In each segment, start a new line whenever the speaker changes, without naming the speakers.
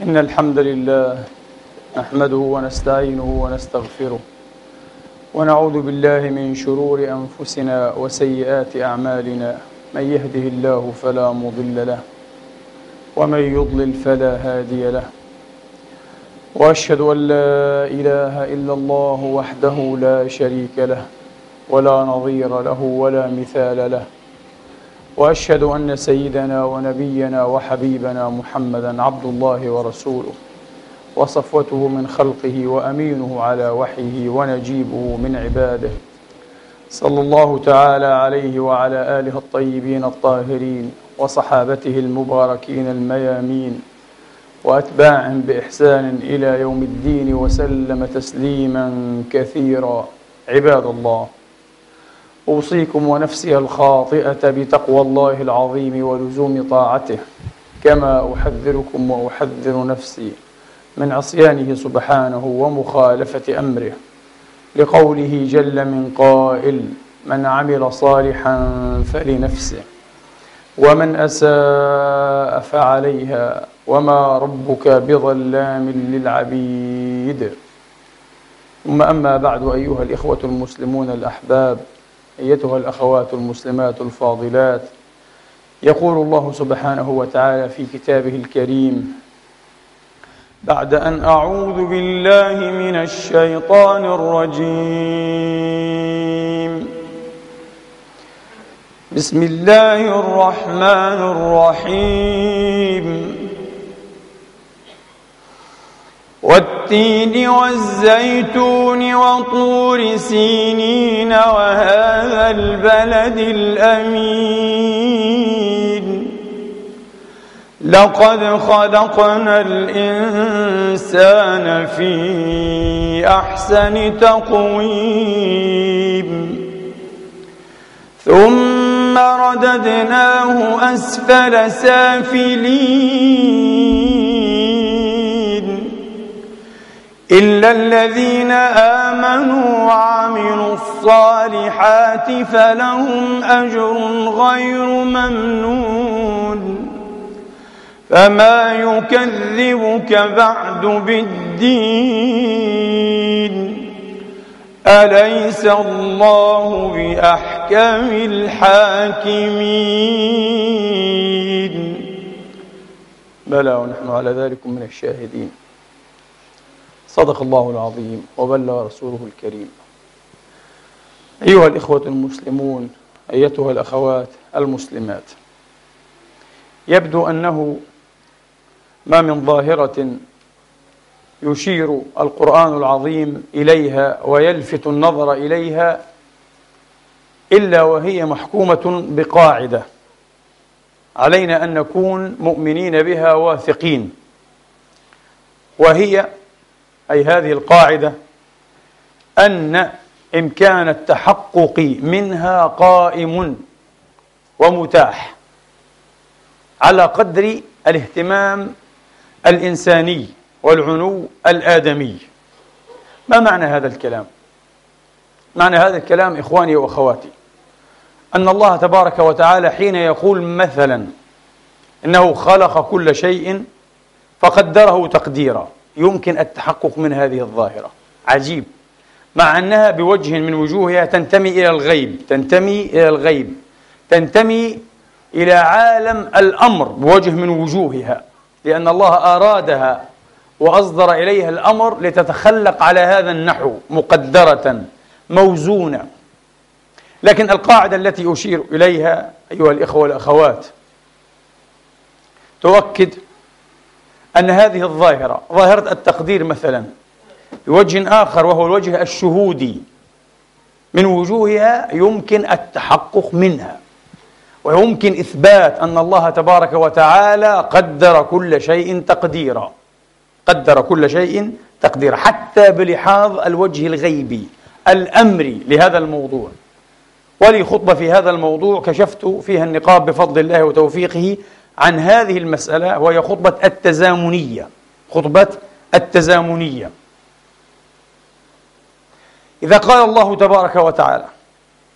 إن الحمد لله نحمده ونستعينه ونستغفره ونعوذ بالله من شرور أنفسنا وسيئات أعمالنا. من يهده الله فلا مضل له ومن يضلل فلا هادي له، وأشهد أن لا إله إلا الله وحده لا شريك له ولا نظير له ولا مثال له، وأشهد أن سيدنا ونبينا وحبيبنا محمدًا عبد الله ورسوله وصفوته من خلقه وأمينه على وحيه ونجيبه من عباده، صلى الله تعالى عليه وعلى آله الطيبين الطاهرين وصحابته المباركين الميامين وأتباعهم بإحسان إلى يوم الدين وسلم تسليمًا كثيرا. عباد الله، أوصيكم ونفسي الخاطئة بتقوى الله العظيم ولزوم طاعته، كما أحذركم وأحذر نفسي من عصيانه سبحانه ومخالفة أمره، لقوله جل من قائل: من عمل صالحا فلنفسه ومن أساء فعليها وما ربك بظلام للعبيد. ثم أما بعد، أيها الإخوة المسلمون الأحباب، أيتها الأخوات المسلمات الفاضلات، يقول الله سبحانه وتعالى في كتابه الكريم بعد أن أعوذ بالله من الشيطان الرجيم: بسم الله الرحمن الرحيم: والتين والزيتون وطور سينين وهذا البلد الأمين لقد خلقنا الإنسان في أحسن تقويم ثم رددناه أسفل سافلين إلا الذين آمنوا وعملوا الصالحات فلهم أجر غير ممنون فما يكذبك بعد بالدين أليس الله بأحكم الحاكمين؟ بلى ونحن على ذلك من الشاهدين. صدق الله العظيم وبلغ رسوله الكريم. أيها الإخوة المسلمون، أيتها الأخوات المسلمات، يبدو أنه ما من ظاهرة يشير القرآن العظيم إليها ويلفت النظر إليها إلا وهي محكومة بقاعدة علينا أن نكون مؤمنين بها واثقين، وهي أي هذه القاعدة أن إمكان التحقق منها قائم ومتاح على قدر الاهتمام الإنساني والعنو الآدمي. ما معنى هذا الكلام؟ معنى هذا الكلام إخواني وأخواتي أن الله تبارك وتعالى حين يقول مثلا إنه خلق كل شيء فقدره تقديرا، يمكن التحقق من هذه الظاهرة. عجيب، مع أنها بوجه من وجوهها تنتمي إلى الغيب، تنتمي إلى عالم الأمر بوجه من وجوهها، لأن الله أرادها وأصدر إليها الأمر لتتخلق على هذا النحو مقدرة موزونة. لكن القاعدة التي أشير إليها أيها الإخوة والأخوات تؤكد أن هذه الظاهرة، ظاهرة التقدير مثلا، بوجه آخر وهو الوجه الشهودي، من وجوهها يمكن التحقق منها، ويمكن إثبات أن الله تبارك وتعالى قدر كل شيء تقديرا، حتى بلحاظ الوجه الغيبي الأمري لهذا الموضوع. ولي خطبة في هذا الموضوع كشفت فيها النقاب بفضل الله وتوفيقه عن هذه المسألة، وهي خطبة التزامنية. إذا قال الله تبارك وتعالى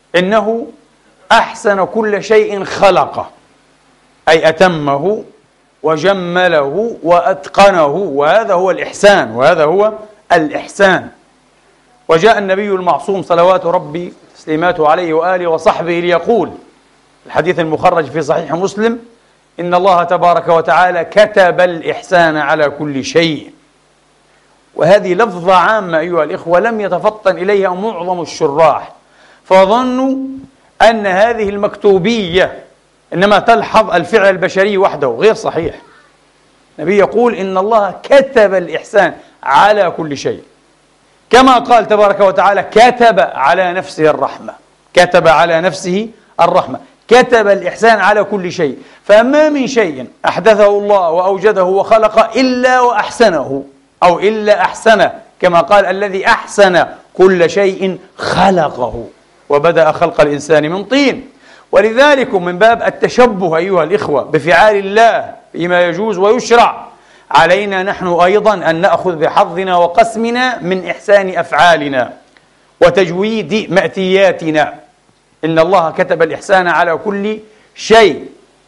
إنه أحسن كل شيء خلقه، أي أتمه وجمله وأتقنه، وهذا هو الإحسان، وهذا هو الإحسان. وجاء النبي المعصوم صلوات ربي تسليماته عليه وآله وصحبه ليقول الحديث المخرج في صحيح مسلم: إن الله تبارك وتعالى كتب الإحسان على كل شيء. وهذه لفظة عامة أيها الإخوة لم يتفطن إليها معظم الشراح، فظنوا أن هذه المكتوبية إنما تلحظ الفعل البشري وحده، غير صحيح. النبي يقول إن الله كتب الإحسان على كل شيء، كما قال تبارك وتعالى: كتب على نفسه الرحمة، كتب على نفسه الرحمة، كتب الإحسان على كل شيء. فما من شيء أحدثه الله وأوجده وخلق إلا وأحسنه، أو إلا أحسنه، كما قال: الذي أحسن كل شيء خلقه وبدأ خلق الإنسان من طين. ولذلك من باب التشبه أيها الإخوة بفعال الله فيما يجوز ويشرع، علينا نحن أيضا أن نأخذ بحظنا وقسمنا من إحسان أفعالنا وتجويد مأتياتنا. إن الله كتب الإحسان على كل شيء.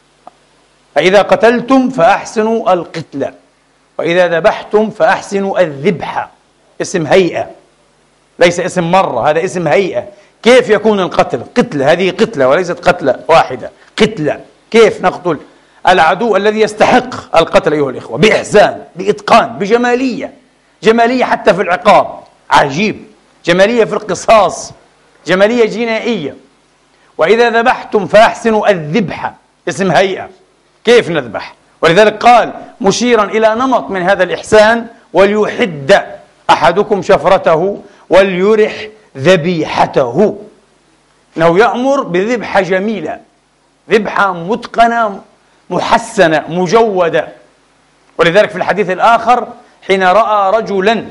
فإذا قتلتم فأحسنوا القتل، وإذا ذبحتم فأحسنوا الذبح. اسم هيئة، ليس اسم مرة، هذا اسم هيئة. كيف يكون القتل؟ قتلة، هذه قتلة وليست قتلة واحدة، قتلة. كيف نقتل العدو الذي يستحق القتل أيها الإخوة؟ بإحسان، بإتقان، بجمالية، جمالية حتى في العقاب، عجيب، جمالية في القصاص، جمالية جنائية. وإذا ذبحتم فأحسنوا الذبح، اسم هيئة، كيف نذبح؟ ولذلك قال مشيرا إلى نمط من هذا الإحسان: وليحد أحدكم شفرته وليرح ذبيحته. إنه يأمر بذبحة جميلة، ذبحة متقنة محسنة مجودة. ولذلك في الحديث الآخر حين رأى رجلا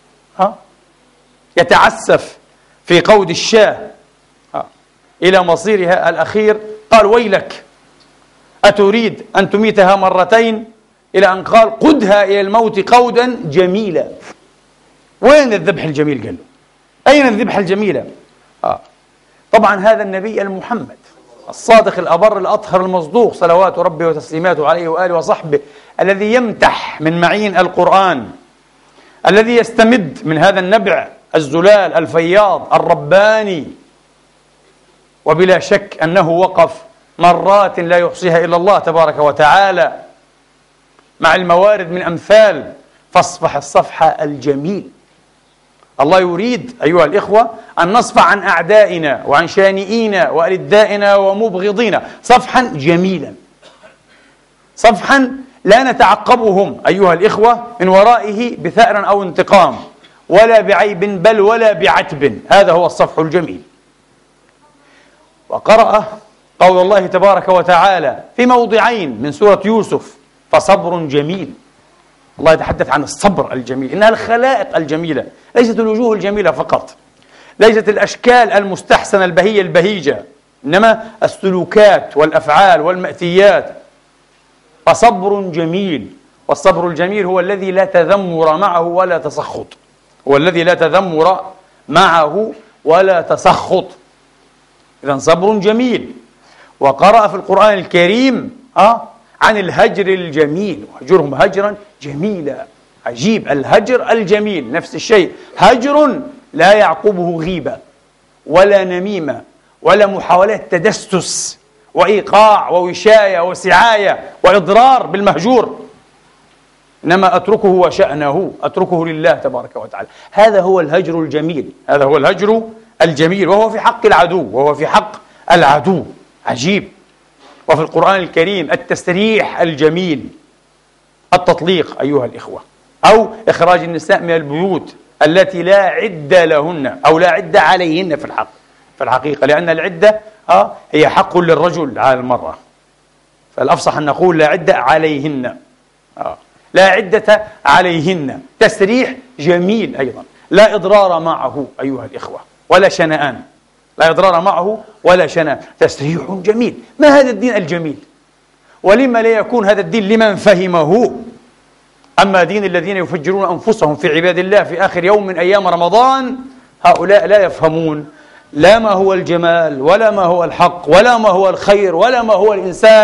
يتعسف في قود الشاة إلى مصيرها الأخير، قال: ويلك، أتريد أن تميتها مرتين؟ إلى أن قال: قدها إلى الموت قودا جميلا. وين الذبح الجميل؟ قال له: أين الذبح الجميلة؟ طبعا هذا النبي المحمد الصادق الأبر الأطهر المصدوق صلوات ربي وتسليماته عليه وآله وصحبه، الذي يمتح من معين القرآن، الذي يستمد من هذا النبع الزلال الفياض الرباني. وبلا شك أنه وقف مرات لا يحصيها إلا الله تبارك وتعالى مع الموارد من أمثال فاصفح الصفحة الجميل. الله يريد أيها الإخوة أن نصفح عن أعدائنا وعن شانئينا وألدائنا ومبغضينا صفحا جميلا، صفحا لا نتعقبهم أيها الإخوة من ورائه بثأر أو انتقام ولا بعيب بل ولا بعتب. هذا هو الصفح الجميل. وقرأ قول الله تبارك وتعالى في موضعين من سورة يوسف: فصبر جميل. الله يتحدث عن الصبر الجميل، إنها الخلائق الجميلة، ليست الوجوه الجميلة فقط، ليست الأشكال المستحسنة البهية البهيجة، إنما السلوكات والأفعال والمأتيات. فصبر جميل. والصبر الجميل هو الذي لا تذمر معه ولا تسخط، هو الذي لا تذمر معه ولا تسخط. إذن صبر جميل. وقرأ في القرآن الكريم عن الهجر الجميل: وهجرهم هجرا جميلا. عجيب، الهجر الجميل نفس الشيء، هجر لا يعقبه غيبة ولا نميمة ولا محاولات تدسس وإيقاع ووشاية وسعاية وإضرار بالمهجور، إنما أتركه وشأنه، أتركه لله تبارك وتعالى. هذا هو الهجر الجميل، هذا هو الهجر الجميل، وهو في حق العدو، وهو في حق العدو. عجيب. وفي القرآن الكريم التسريح الجميل، التطليق أيها الإخوة، أو إخراج النساء من البيوت التي لا عدة لهن أو لا عدة عليهن في الحقيقة، لأن العدة هي حق للرجل على المرأة، فالأفصح أن نقول لا عدة عليهن، لا عدة عليهن. تسريح جميل أيضا، لا إضرار معه أيها الإخوة ولا شنآن، لا إضرار معه ولا شنآن، تسريح جميل. ما هذا الدين الجميل؟ ولما لا يكون هذا الدين لمن فهمه؟ أما دين الذين يفجرون أنفسهم في عباد الله في آخر يوم من أيام رمضان، هؤلاء لا يفهمون لا ما هو الجمال ولا ما هو الحق ولا ما هو الخير ولا ما هو الإنسان،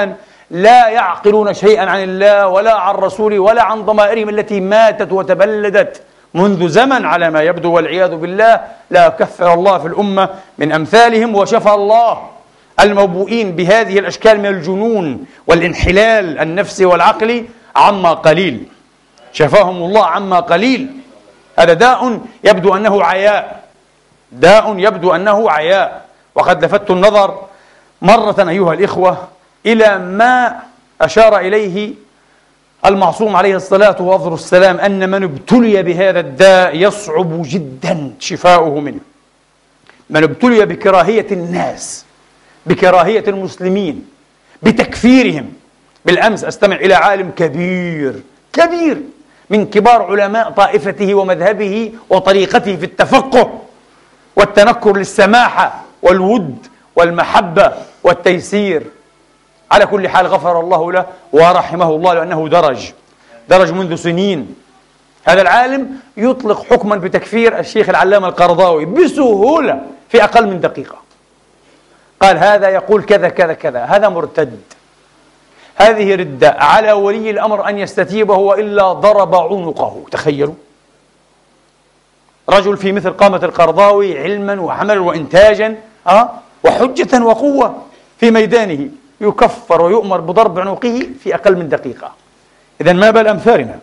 لا يعقلون شيئا عن الله ولا عن رسوله ولا عن ضمائرهم التي ماتت وتبلدت منذ زمن على ما يبدو، والعياذ بالله. لا كفر الله في الأمة من أمثالهم، وشفى الله الموبوئين بهذه الأشكال من الجنون والانحلال النفسي والعقلي عما قليل. شفاهم الله عما قليل. هذا داء يبدو أنه عياء، داء يبدو أنه عياء. وقد لفت النظر مرة أيها الإخوة إلى ما أشار إليه المعصوم عليه الصلاة والسلام، أن من ابتلي بهذا الداء يصعب جدا شفاؤه منه. من ابتلي بكراهية الناس، بكراهية المسلمين، بتكفيرهم. بالأمس أستمع إلى عالم كبير كبير من كبار علماء طائفته ومذهبه وطريقته في التفقه والتنكر للسماحة والود والمحبة والتيسير. على كل حال غفر الله له ورحمه الله، لأنه درج منذ سنين. هذا العالم يطلق حكما بتكفير الشيخ العلامة القرضاوي بسهولة في أقل من دقيقة. قال هذا يقول كذا كذا كذا، هذا مرتد، هذه ردة، على ولي الأمر أن يستتيبه وإلا ضرب عنقه. تخيلوا رجل في مثل قامة القرضاوي علما وعملا وإنتاجا وحجة وقوة في ميدانه، يكفر ويؤمر بضرب عنقه في أقل من دقيقة. إذن ما بال أمثالنا؟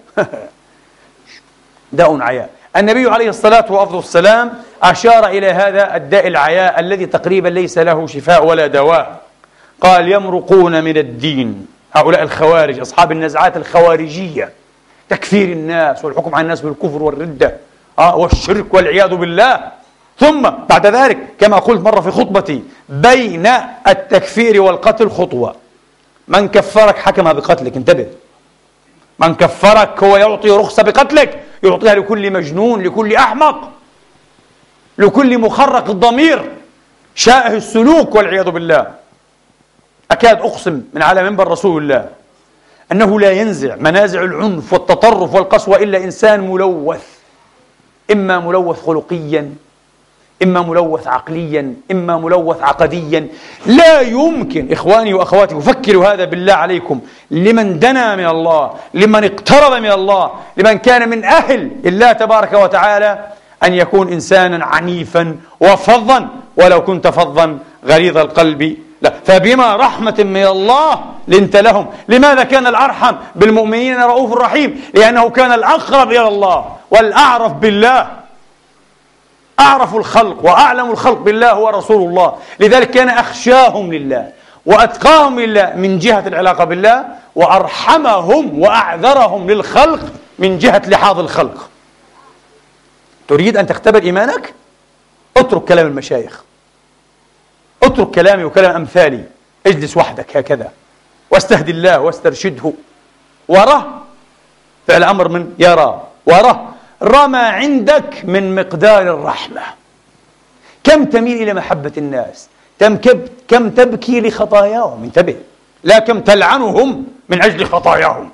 داء عياء. النبي عليه الصلاة والسلام أشار إلى هذا الداء العياء الذي تقريبا ليس له شفاء ولا دواء. قال يمرقون من الدين، هؤلاء الخوارج أصحاب النزعات الخوارجية، تكفير الناس والحكم على الناس بالكفر والردة والشرك والعياذ بالله. ثم بعد ذلك كما قلت مرة في خطبتي، بين التكفير والقتل خطوة. من كفرك حكم بقتلك، انتبه. من كفرك هو يعطي رخصة بقتلك، يعطيها لكل مجنون، لكل أحمق، لكل مخرق الضمير، شائه السلوك والعياذ بالله. أكاد أقسم من على منبر رسول الله أنه لا ينزع منازع العنف والتطرف والقسوة إلا إنسان ملوث، إما ملوث خلقيا، إما ملوث عقليا، إما ملوث عقديا. لا يمكن إخواني وأخواتي، فكروا هذا بالله عليكم، لمن دنا من الله، لمن اقترب من الله، لمن كان من أهل الله تبارك وتعالى، أن يكون إنسانا عنيفا وفظا، ولو كنت فظا غليظ القلب لا. فبما رحمة من الله لنت لهم. لماذا كان الأرحم بالمؤمنين رؤوف رحيم؟ لأنه كان الأقرب إلى الله والأعرف بالله. أعرف الخلق وأعلم الخلق بالله هو رسول الله، لذلك كان أخشاهم لله وأتقاهم لله من جهة العلاقة بالله، وأرحمهم وأعذرهم للخلق من جهة لحاظ الخلق. تريد أن تختبر إيمانك؟ اترك كلام المشايخ، اترك كلامي وكلام أمثالي، اجلس وحدك هكذا واستهدي الله واسترشده، وراه فعل أمر من يرى، وراه رمى عندك من مقدار الرحمة. كم تميل إلى محبة الناس، كم تبكي لخطاياهم، انتبه، لا كم تلعنهم من أجل خطاياهم،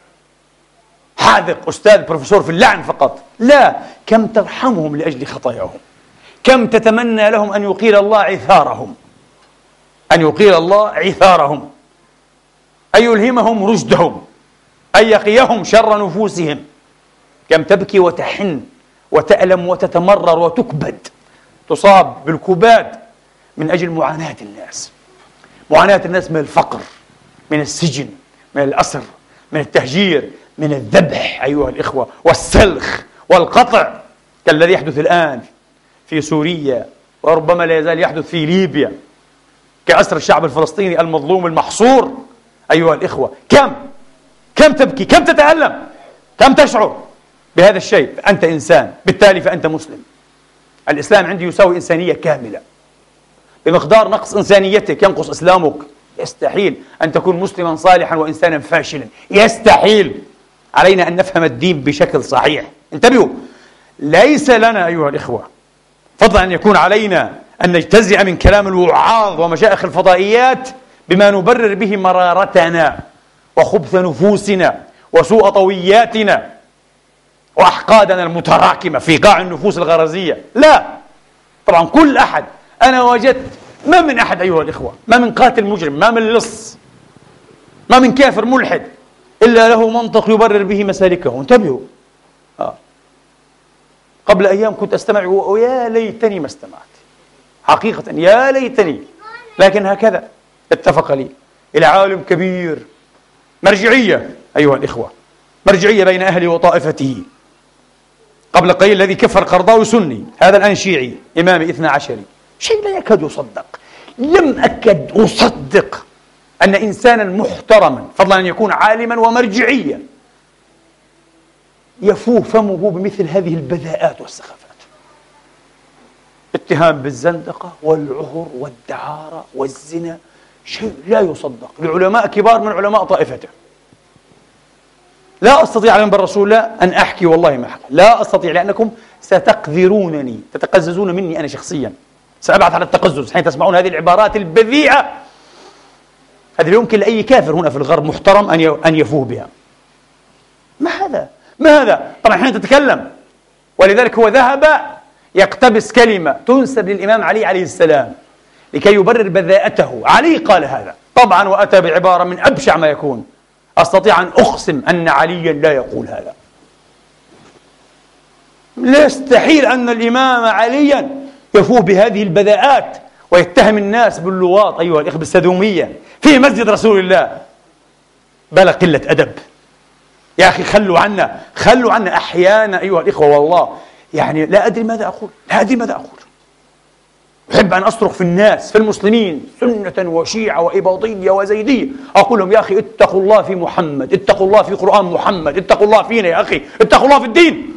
حاذق أستاذ بروفيسور في اللعن فقط، لا، كم ترحمهم لأجل خطاياهم، كم تتمنى لهم أن يقيل الله عثارهم، أن يقيل الله عثارهم، أن يلهمهم رشدهم، أن يقيهم شر نفوسهم. كم تبكي وتحن وتألم وتتمرر وتكبد، تصاب بالكباد من أجل معاناة الناس، معاناة الناس من الفقر، من السجن، من الأسر، من التهجير، من الذبح أيها الإخوة، والسلخ والقطع كالذي يحدث الآن في سوريا، وربما لا يزال يحدث في ليبيا، كأسر الشعب الفلسطيني المظلوم المحصور. أيها الإخوة، كم تبكي، كم تتألم، كم تشعر بهذا الشيء. أنت إنسان، بالتالي فأنت مسلم. الإسلام عندي يساوي إنسانية كاملة. بمقدار نقص إنسانيتك ينقص إسلامك. يستحيل أن تكون مسلما صالحا وإنسانا فاشلا، يستحيل. علينا أن نفهم الدين بشكل صحيح. انتبهوا، ليس لنا أيها الإخوة فضلا أن يكون علينا أن نجتزئ من كلام الوعاظ ومشايخ الفضائيات بما نبرر به مرارتنا وخبث نفوسنا وسوء طوياتنا وأحقادنا المتراكمة في قاع النفوس الغرزية. لا، طبعا كل أحد، أنا وجدت ما من أحد أيها الإخوة، ما من قاتل مجرم، ما من لص، ما من كافر ملحد إلا له منطق يبرر به مسالكه. انتبهوا. قبل أيام كنت أستمع ويا ليتني ما استمعت، حقيقة يا ليتني، لكن هكذا اتفق لي إلى عالم كبير، مرجعية أيها الإخوة، مرجعية بين أهله وطائفته. قبل قليل الذي كفر قرضاوي سني، هذا الآن شيعي إمامي 12، شيء لا يكاد يصدق. لم أكد أصدق أن إنسانا محترما، فضلا أن يكون عالما ومرجعيا، يفوه فمه بمثل هذه البذاءات والسخافات. اتهام بالزندقة والعهر والدعارة والزنا، شيء لا يصدق لعلماء كبار من علماء طائفته. لا أستطيع على منبر رسول الله أن أحكي، والله ما أحكي، لا أستطيع، لأنكم ستقذرونني، تتقززون مني أنا شخصيا، سأبعث على التقزز حين تسمعون هذه العبارات البذيئة. هذا يمكن لأي كافر هنا في الغرب محترم أن يفوه بها. ما هذا؟ ما هذا؟ طبعا حين تتكلم، ولذلك هو ذهب يقتبس كلمة تنسب للإمام علي عليه السلام لكي يبرر بذاءته. علي قال هذا طبعا، وأتى بعبارة من أبشع ما يكون. أستطيع أن أقسم أن عليا لا يقول هذا. لا، يستحيل أن الإمام عليا يفوه بهذه البذاءات ويتهم الناس باللواط أيها الإخوة، بالسدومية في مسجد رسول الله. بلا قلة أدب يا أخي، خلوا عنا أحيانا أيها الإخوة، والله يعني لا أدري ماذا أقول، أحب أن أصرخ في الناس، في المسلمين، سنة وشيعة وإباضية وزيدية، أقول لهم يا أخي اتقوا الله في محمد، اتقوا الله في قرآن محمد، اتقوا الله فينا يا أخي، اتقوا الله في الدين.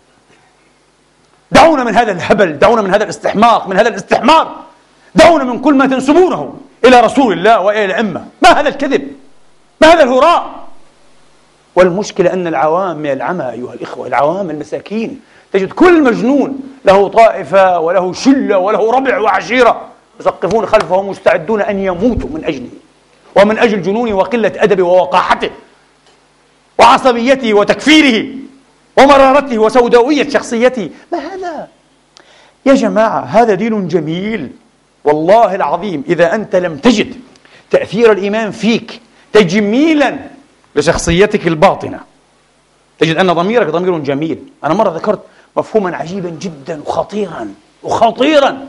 دعونا من هذا الهبل، دعونا من هذا الاستحماق، من هذا الاستحمار، دعونا من كل ما تنسبونه إلى رسول الله وإلى الأئمة. ما هذا الكذب؟ ما هذا الهراء؟ والمشكلة أن العوام من العمى أيها الإخوة، العوام المساكين، تجد كل مجنون له طائفة وله شلة وله ربع وعشيرة يسقفون خلفه مستعدون أن يموتوا من أجله ومن أجل جنونه وقلة أدبه ووقاحته وعصبيته وتكفيره ومرارته وسوداوية شخصيته. ما هذا؟ يا جماعة هذا دين جميل والله العظيم. إذا أنت لم تجد تأثير الإيمان فيك تجميلا لشخصيتك الباطنة، تجد أن ضميرك ضمير جميل. أنا مرة ذكرت مفهوما عجيبا جدا وخطيرا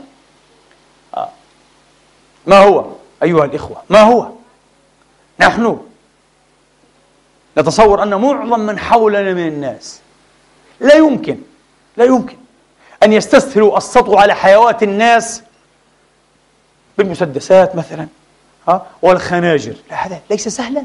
ما هو أيها الإخوة؟ ما هو؟ نحن نتصور أن معظم من حولنا من الناس لا يمكن أن يستسهلوا السطو على حيوات الناس بالمسدسات مثلا والخناجر. لا، هذا ليس سهلا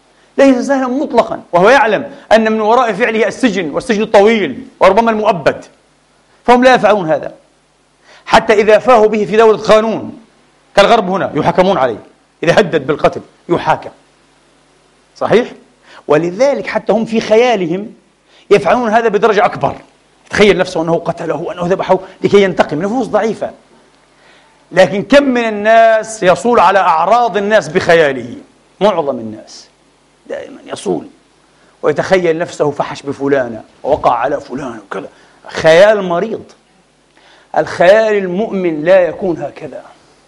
مطلقا، وهو يعلم أن من وراء فعله السجن، والسجن الطويل وربما المؤبد، فهم لا يفعلون هذا. حتى إذا فاهوا به في دولة قانون كالغرب هنا يحاكمون عليه، إذا هدد بالقتل يحاكم، صحيح؟ ولذلك حتى هم في خيالهم يفعلون هذا بدرجة أكبر، تخيل نفسه أنه قتله وأنه ذبحه لكي ينتقم. نفوس ضعيفة. لكن كم من الناس يصول على أعراض الناس بخياله؟ معظم الناس دائما يصول ويتخيل نفسه فحش بفلانة ووقع على فلان وكذا. خيال مريض. الخيال المؤمن لا يكون هكذا.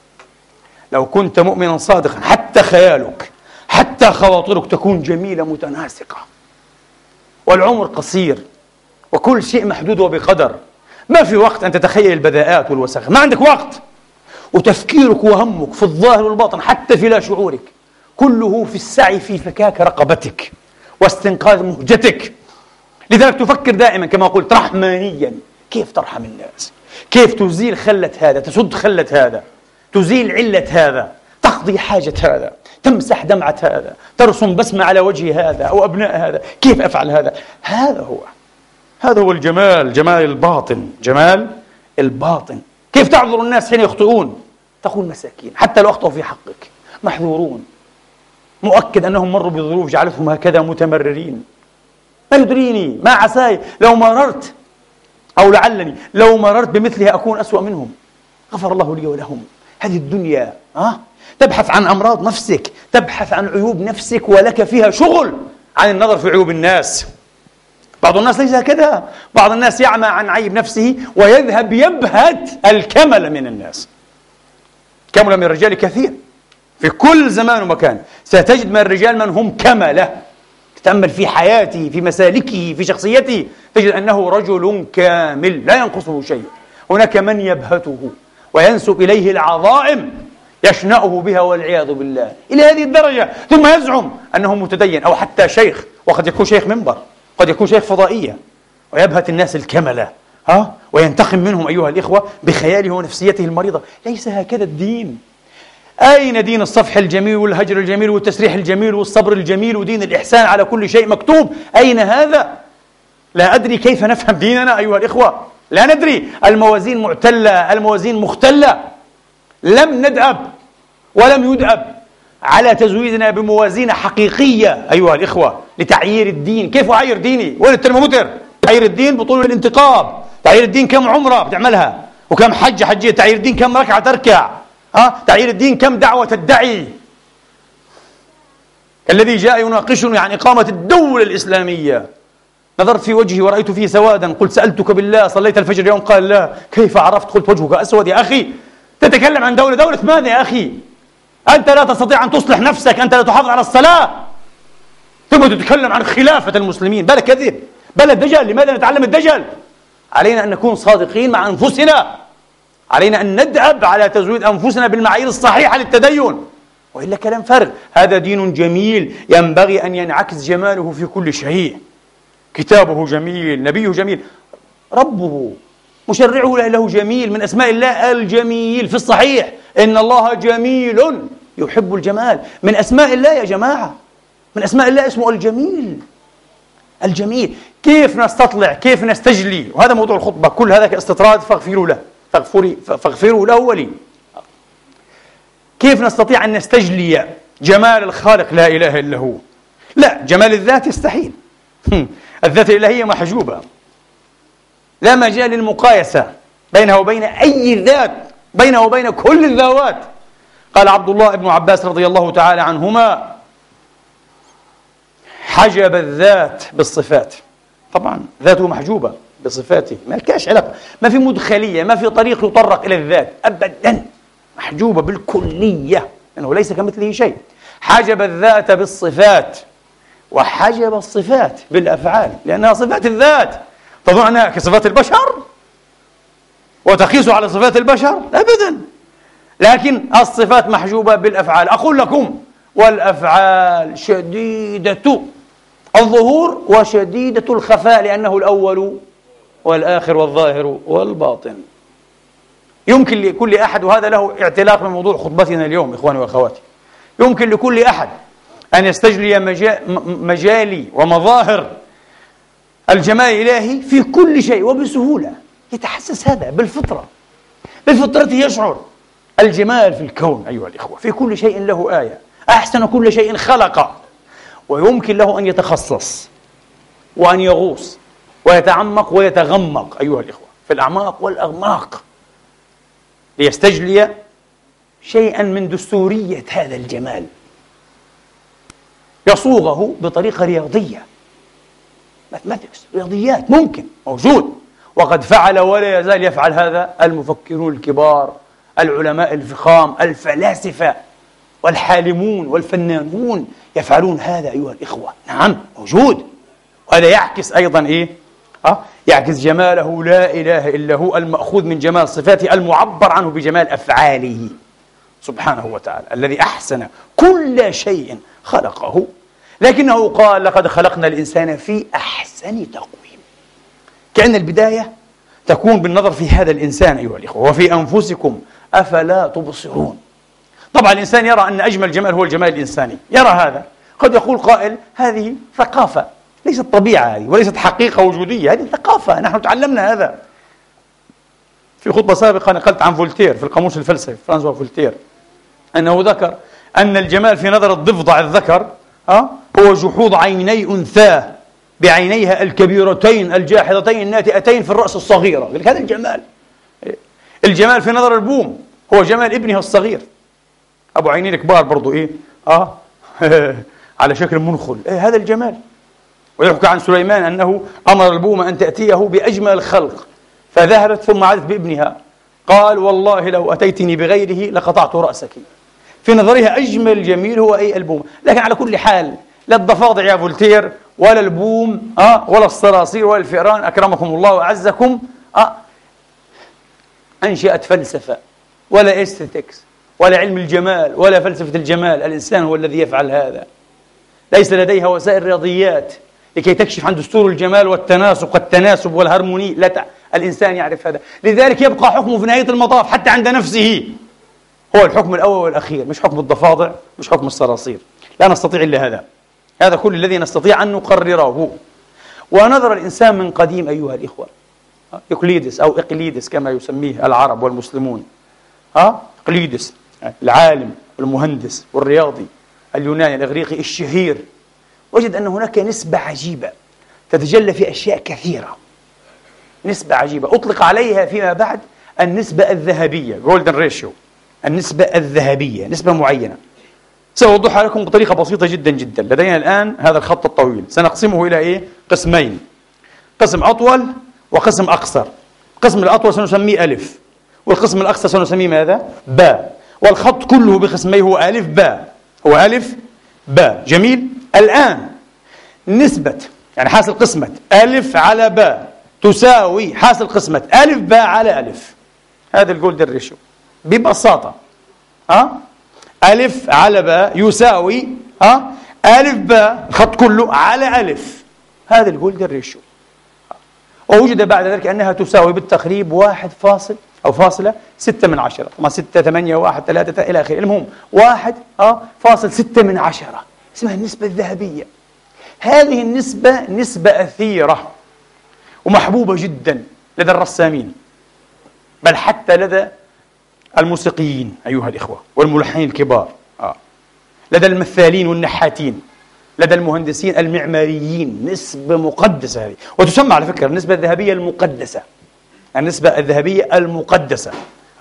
لو كنت مؤمنا صادقا حتى خيالك، حتى خواطرك تكون جميلة متناسقة. والعمر قصير وكل شيء محدود وبقدر. ما في وقت أن تتخيل البذاءات والوسخ، ما عندك وقت. وتفكيرك وهمك في الظاهر والباطن حتى في لا شعورك كله في السعي في فكاك رقبتك واستنقاذ مهجتك. لذلك تفكر دائما كما قلت رحمانيا، كيف ترحم الناس، كيف تزيل خلة هذا، تسد خلة هذا، تزيل علة هذا، تقضي حاجة هذا، تمسح دمعة هذا، ترسم بسمة على وجه هذا أو أبناء هذا. كيف أفعل هذا؟ هذا هو الجمال، جمال الباطن. كيف تعذر الناس حين يخطئون؟ تقول مساكين، حتى لو أخطأوا في حقك محذورون، مؤكد أنهم مروا بظروف جعلتهم هكذا متمررين. ما يدريني، ما عساي لو مررت أو لعلني لو مررت بمثلها أكون أسوأ منهم. غفر الله لي ولهم. هذه الدنيا تبحث عن أمراض نفسك، تبحث عن عيوب نفسك، ولك فيها شغل عن النظر في عيوب الناس. بعض الناس ليس هكذا. بعض الناس يعمى عن عيب نفسه ويذهب يبهت الكمل من الناس. كمل من الرجال كثير في كل زمان ومكان ستجد من الرجال من هم كملة. تتأمل في حياته، في مسالكه، في شخصيته، تجد أنه رجل كامل لا ينقصه شيء. هناك من يبهته وينسب إليه العظائم يشنأه بها والعياذ بالله إلى هذه الدرجة، ثم يزعم أنه متدين أو حتى شيخ، وقد يكون شيخ منبر، قد يكون شيخ فضائية، ويبهت الناس الكملة وينتقم منهم أيها الإخوة بخياله ونفسيته المريضة. ليس هكذا الدين. أين دين الصفح الجميل والهجر الجميل والتسريح الجميل والصبر الجميل ودين الإحسان على كل شيء مكتوب؟ أين هذا؟ لا أدري كيف نفهم ديننا أيها الإخوة، لا ندري. الموازين معتلة، الموازين مختلة. لم ندأب ولم يدأب على تزويدنا بموازين حقيقية أيها الإخوة لتعيير الدين. كيف أعير ديني؟ وين الترمومتر؟ تعيير الدين بطول الانتقاب. تعيير الدين كم عمرة بتعملها، وكم حجة. تعيير الدين كم ركعة تركع. تعيير الدين كم دعوة تدعي. الذي جاء يناقشني عن إقامة الدولة الإسلامية نظرت في وجهه ورأيت فيه سوادا، قلت سألتك بالله صليت الفجر اليوم؟ قال لا. كيف عرفت؟ قلت وجهك أسود يا أخي، تتكلم عن دولة. دولة ماذا يا أخي؟ أنت لا تستطيع أن تصلح نفسك، أنت لا تحافظ على الصلاة، ثم تتكلم عن خلافة المسلمين. بلا كذب، بلا دجل. لماذا نتعلم الدجل؟ علينا أن نكون صادقين مع أنفسنا، علينا أن ندأب على تزويد أنفسنا بالمعايير الصحيحة للتدين، وإلا كلام فارغ. هذا دين جميل ينبغي أن ينعكس جماله في كل شيء. كتابه جميل، نبيه جميل، ربه مشرعه له جميل. من أسماء الله الجميل في الصحيح، إن الله جميل يحب الجمال. من أسماء الله يا جماعة، من أسماء الله اسمه الجميل. الجميل. كيف نستطلع، كيف نستجلي، وهذا موضوع الخطبة. كل هذا كاستطراد فاغفروا له، فاغفروا له ولي. كيف نستطيع أن نستجلي جمال الخالق لا إله إلا هو؟ لا، جمال الذات يستحيل. الذات الإلهية محجوبة، لا مجال للمقايسة بينها وبين أي ذات، بينها وبين كل الذوات. قال عبد الله بن عباس رضي الله تعالى عنهما: حجب الذات بالصفات. طبعا ذاته محجوبة بصفاته، ما لكاش علاقة، ما في مدخلية، ما في طريق يطرق إلى الذات أبدا، محجوبة بالكلية لأنه ليس كمثله شيء. حجب الذات بالصفات وحجب الصفات بالأفعال، لأنها صفات الذات. تظن أنها كصفات البشر وتقيس على صفات البشر؟ أبدا. لكن الصفات محجوبة بالأفعال. أقول لكم: والأفعال شديدة الظهور وشديدة الخفاء، لأنه الأول والآخر والظاهر والباطن. يمكن لكل أحد، وهذا له اعتلاق من موضوع خطبتنا اليوم إخواني وأخواتي، يمكن لكل أحد أن يستجلي مجالي ومظاهر الجمال الإلهي في كل شيء وبسهولة. يتحسس هذا بالفطرة، بالفطرة يشعر الجمال في الكون أيها الإخوة. في كل شيء له آية، أحسن كل شيء خلق. ويمكن له أن يتخصص وأن يغوص ويتعمق ويتغمق أيها الإخوة في الأعماق والأغماق ليستجلي شيئا من دستورية هذا الجمال، يصوغه بطريقة رياضية، ماثماتكس، رياضيات، ممكن موجود، وقد فعل ولا يزال يفعل هذا المفكرون الكبار، العلماء الفخام، الفلاسفة والحالمون والفنانون يفعلون هذا أيها الإخوة. نعم موجود. وهذا يعكس أيضا إيه؟ يعكس جماله لا إله إلا هو، المأخوذ من جمال صفاته، المعبر عنه بجمال أفعاله سبحانه وتعالى، الذي أحسن كل شيء خلقه. لكنه قال: لقد خلقنا الإنسان في أحسن تقويم. كأن البداية تكون بالنظر في هذا الإنسان أيها الإخوة، وفي أنفسكم أفلا تبصرون. طبعا الإنسان يرى أن أجمل جمال هو الجمال الإنساني، يرى هذا. قد يقول قائل: هذه ثقافة، ليست طبيعة هذه، وليست حقيقة وجودية، هذه ثقافة، نحن تعلمنا هذا. في خطبة سابقة نقلت عن فولتير في القاموس الفلسفي، فرانسوا فولتير، أنه ذكر أن الجمال في نظر الضفدع الذكر هو جحوظ عيني أنثاه بعينيها الكبيرتين الجاحظتين الناتئتين في الرأس الصغيرة. يقول لك هذا الجمال. الجمال في نظر البوم هو جمال ابنها الصغير، أبو عينين كبار برضو إيه على شكل منخل، هذا الجمال. ويحكى عن سليمان أنه أمر البوم أن تأتيه بأجمل الخلق، فذهبت ثم عادت بابنها، قال: والله لو أتيتني بغيره لقطعت رأسك. في نظرها أجمل جميل هو أي البوم. لكن على كل حال لا الضفادع يا فولتير ولا البوم ولا الصراصير ولا الفئران أكرمكم الله وأعزكم أنشأت فلسفة ولا إستيتكس ولا علم الجمال ولا فلسفة الجمال. الإنسان هو الذي يفعل هذا. ليس لديها وسائل رياضيات لكي تكشف عن دستور الجمال والتناسق والتناسب والهرموني. لا الإنسان يعرف هذا. لذلك يبقى حكمه في نهاية المطاف حتى عند نفسه هو الحكم الأول والأخير، مش حكم الضفادع، مش حكم الصراصير. لا نستطيع إلا هذا. هذا كل الذي نستطيع أن نقرره. ونظر الإنسان من قديم أيها الإخوة، يوكليدس أو إقليدس كما يسميه العرب والمسلمون، إقليدس العالم والمهندس والرياضي اليوناني الإغريقي الشهير، وجد أن هناك نسبة عجيبة تتجلى في أشياء كثيرة. نسبة عجيبة أطلق عليها فيما بعد النسبة الذهبية Golden Ratio. النسبة الذهبية نسبة معينة سأوضحها لكم بطريقة بسيطة جدا جدا. لدينا الآن هذا الخط الطويل سنقسمه إلى قسمين، قسم أطول وقسم أقصر. القسم الأطول سنسميه ألف، والقسم الأقصر سنسميه ماذا؟ باء. والخط كله بقسميه هو ألف باء، هو ألف باء. جميل. الآن نسبة حاصل قسمة ألف على باء تساوي حاصل قسمة ألف باء على ألف. هذا الجولدن ريشيو ببساطة. ألف على باء يساوي ألف باء الخط كله على ألف. هذا الجولدن ريشيو. ووجد بعد ذلك أنها تساوي بالتقريب 1 أو فاصلة 6 من 10. طبعا 6 8 1 3 إلى آخره. المهم 1.6 اسمها النسبة الذهبية. هذه النسبة نسبة أثيرة ومحبوبة جدا لدى الرسامين، بل حتى لدى الموسيقيين أيها الإخوة والملحنين الكبار، لدى المثالين والنحاتين، لدى المهندسين المعماريين. نسبة مقدسة هذه، وتسمى على فكرة النسبة الذهبية المقدسة. النسبة الذهبية المقدسة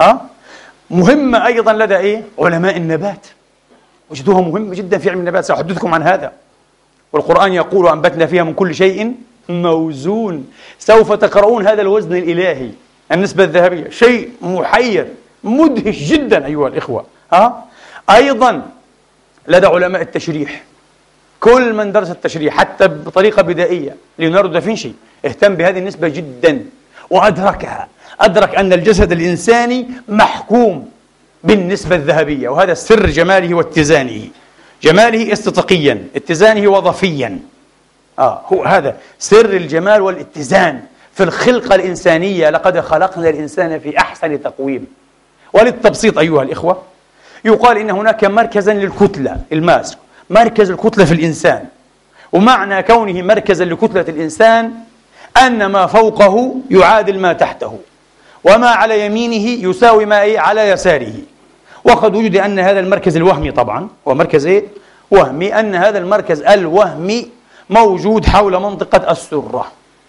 مهمة أيضا لدى علماء النبات. وجدوها مهمة جدا في علم النبات، سأحدثكم عن هذا. والقرآن يقول وأنبتنا فيها من كل شيء موزون. سوف تقرؤون هذا الوزن الإلهي، النسبة الذهبية، شيء محير مدهش جدا أيها الإخوة. أيضا لدى علماء التشريح، كل من درس التشريح حتى بطريقة بدائية، ليوناردو دافنشي اهتم بهذه النسبة جدا وأدركها. أدرك أن الجسد الإنساني محكوم بالنسبة الذهبية، وهذا سر جماله واتزانه. جماله استطاقيا، اتزانه وظفيا. هو هذا سر الجمال والاتزان في الخلقة الإنسانية. لقد خلقنا الإنسان في أحسن تقويم. وللتبسيط أيها الإخوة، يقال إن هناك مركزا للكتلة، الماس، مركز الكتلة في الإنسان. ومعنى كونه مركزا لكتلة الإنسان أن ما فوقه يعادل ما تحته، وما على يمينه يساوي ما على يساره. وقد وجد أن هذا المركز الوهمي، طبعا هو مركز وهمي، أن هذا المركز الوهمي موجود حول منطقة السرة.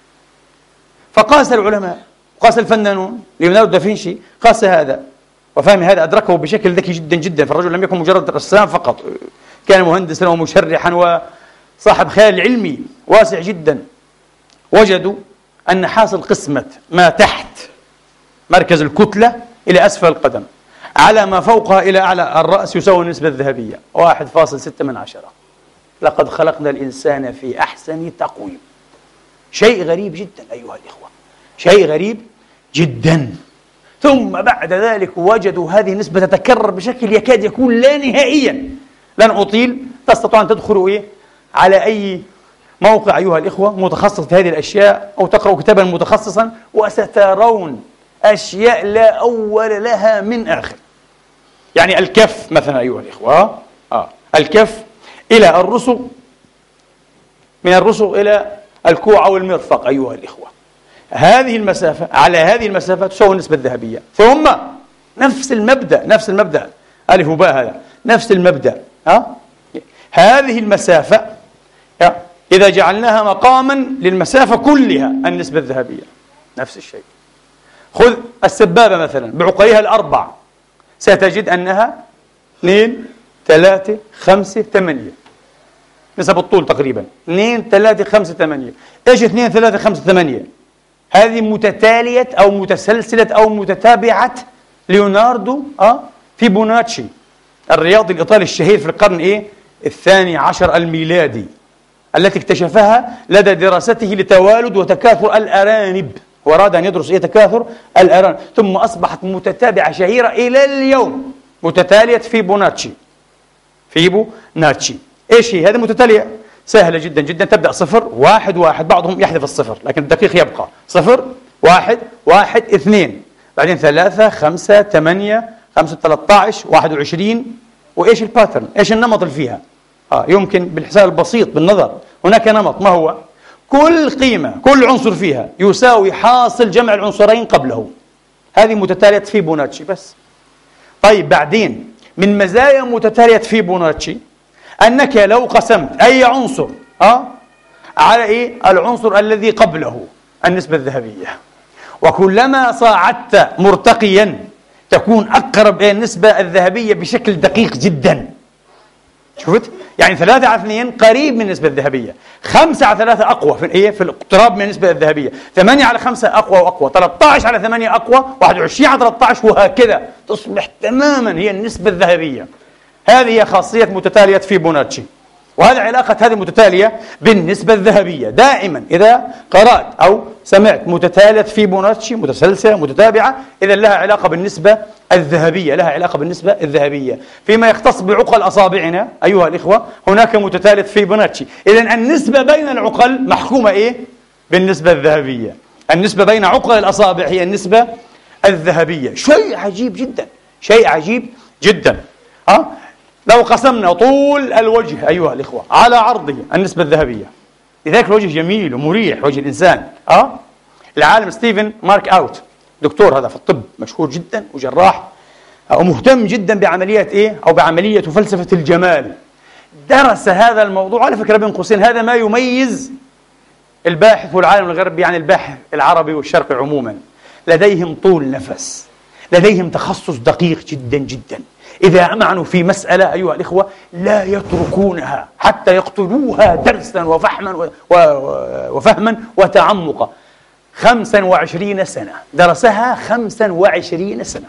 فقاس العلماء، قاس الفنانون، ليوناردو دافنشي قاس هذا وفهم هذا، أدركه بشكل ذكي جدا جدا. فالرجل لم يكن مجرد رسام فقط، كان مهندسا ومشرحا وصاحب خيال علمي واسع جدا. وجدوا أن حاصل قسمة ما تحت مركز الكتلة إلى أسفل القدم على ما فوقها إلى أعلى الرأس يساوي النسبة الذهبية 1.6. لقد خلقنا الإنسان في أحسن تقويم. شيء غريب جدا أيها الإخوة، شيء غريب جدا. ثم بعد ذلك وجدوا هذه النسبة تتكرر بشكل يكاد يكون لا نهائيا. لن أطيل، تستطيعون أن تدخلوا على أي موقع أيها الإخوة متخصص في هذه الأشياء، أو تقرأوا كتابا متخصصا، وسترون أشياء لا أول لها من آخر. يعني الكف مثلا أيها الإخوة، الكف إلى الرسغ، من الرسغ إلى الكوع أو المرفق أيها الإخوة، هذه المسافة، على هذه المسافة تساوي النسبة الذهبية. ثم نفس المبدأ ألف وباء، هذا نفس المبدأ. هذه المسافة إذا جعلناها مقاما للمسافة كلها النسبة الذهبية نفس الشيء. خذ السبابة مثلا بعقريها ال4، ستجد أنها 2 3 5 8 نسب الطول تقريبا 2 3 5 8. إيش 2 3 5 8؟ هذه متتالية أو متسلسلة أو متتابعة ليوناردو فيبوناتشي الرياضي الإيطالي الشهير في القرن إيه؟ الثاني عشر الميلادي، التي اكتشفها لدى دراسته لتوالد وتكاثر الأرانب، وأراد أن يدرس إيه تكاثر الأرانب، ثم أصبحت متتابعة شهيرة إلى اليوم، متتالية فيبوناتشي. إيش هي؟ هذه متتالية سهلة جدا جدا، تبدأ 0 1 1، بعضهم يحذف الصفر لكن الدقيق يبقى 0 1 1 2، بعدين 3 5 8 5 13 21. وإيش الباترن؟ إيش النمط اللي فيها؟ يمكن بالحساب البسيط بالنظر هناك نمط، ما هو؟ كل قيمة، كل عنصر فيها يساوي حاصل جمع العنصرين قبله. هذه متتالية فيبوناتشي بس. طيب بعدين من مزايا متتالية فيبوناتشي أنك لو قسمت أي عنصر على إيه؟ العنصر الذي قبله، النسبة الذهبية، وكلما صعدت مرتقيا تكون أقرب إلى النسبة الذهبية بشكل دقيق جدا. شفت؟ يعني 3 على 2 قريب من النسبة الذهبية، 5 على 3 أقوى في إيه؟ في الاقتراب من النسبة الذهبية، 8 على 5 أقوى وأقوى، 13 على 8 أقوى، 21 على 13، وهكذا تصبح تماما هي النسبة الذهبية. هذه هي خاصية متتالية فيبوناتشي، وهذا علاقة هذه المتتالية بالنسبة الذهبية. دائما إذا قرأت أو سمعت متتالية فيبوناتشي متسلسلة متتابعة، إذا لها علاقة بالنسبة الذهبية، لها علاقة بالنسبة الذهبية. فيما يختص بعقل أصابعنا أيها الإخوة هناك متتالية فيبوناتشي، إذن النسبة بين العقل محكومة إيه؟ بالنسبة الذهبية. النسبة بين عقل الأصابع هي النسبة الذهبية. شيء عجيب جدا، شيء عجيب جدا. لو قسمنا طول الوجه أيها الإخوة على عرضه، النسبة الذهبية. لذلك الوجه جميل ومريح، وجه الإنسان. العالم ستيفن مارك أوت، دكتور هذا في الطب مشهور جدا وجراح ومهتم جدا بعملية إيه؟ أو بعملية فلسفة الجمال. درس هذا الموضوع، على فكرة بين قوسين هذا ما يميز الباحث والعالم الغربي عن الباحث العربي والشرقي عموما. لديهم طول نفس، لديهم تخصص دقيق جدا جدا. إذا أمعنوا في مسألة أيها الإخوة لا يتركونها حتى يقتلوها درسا وفهما وتعمقا. 25 سنة درسها، 25 سنة.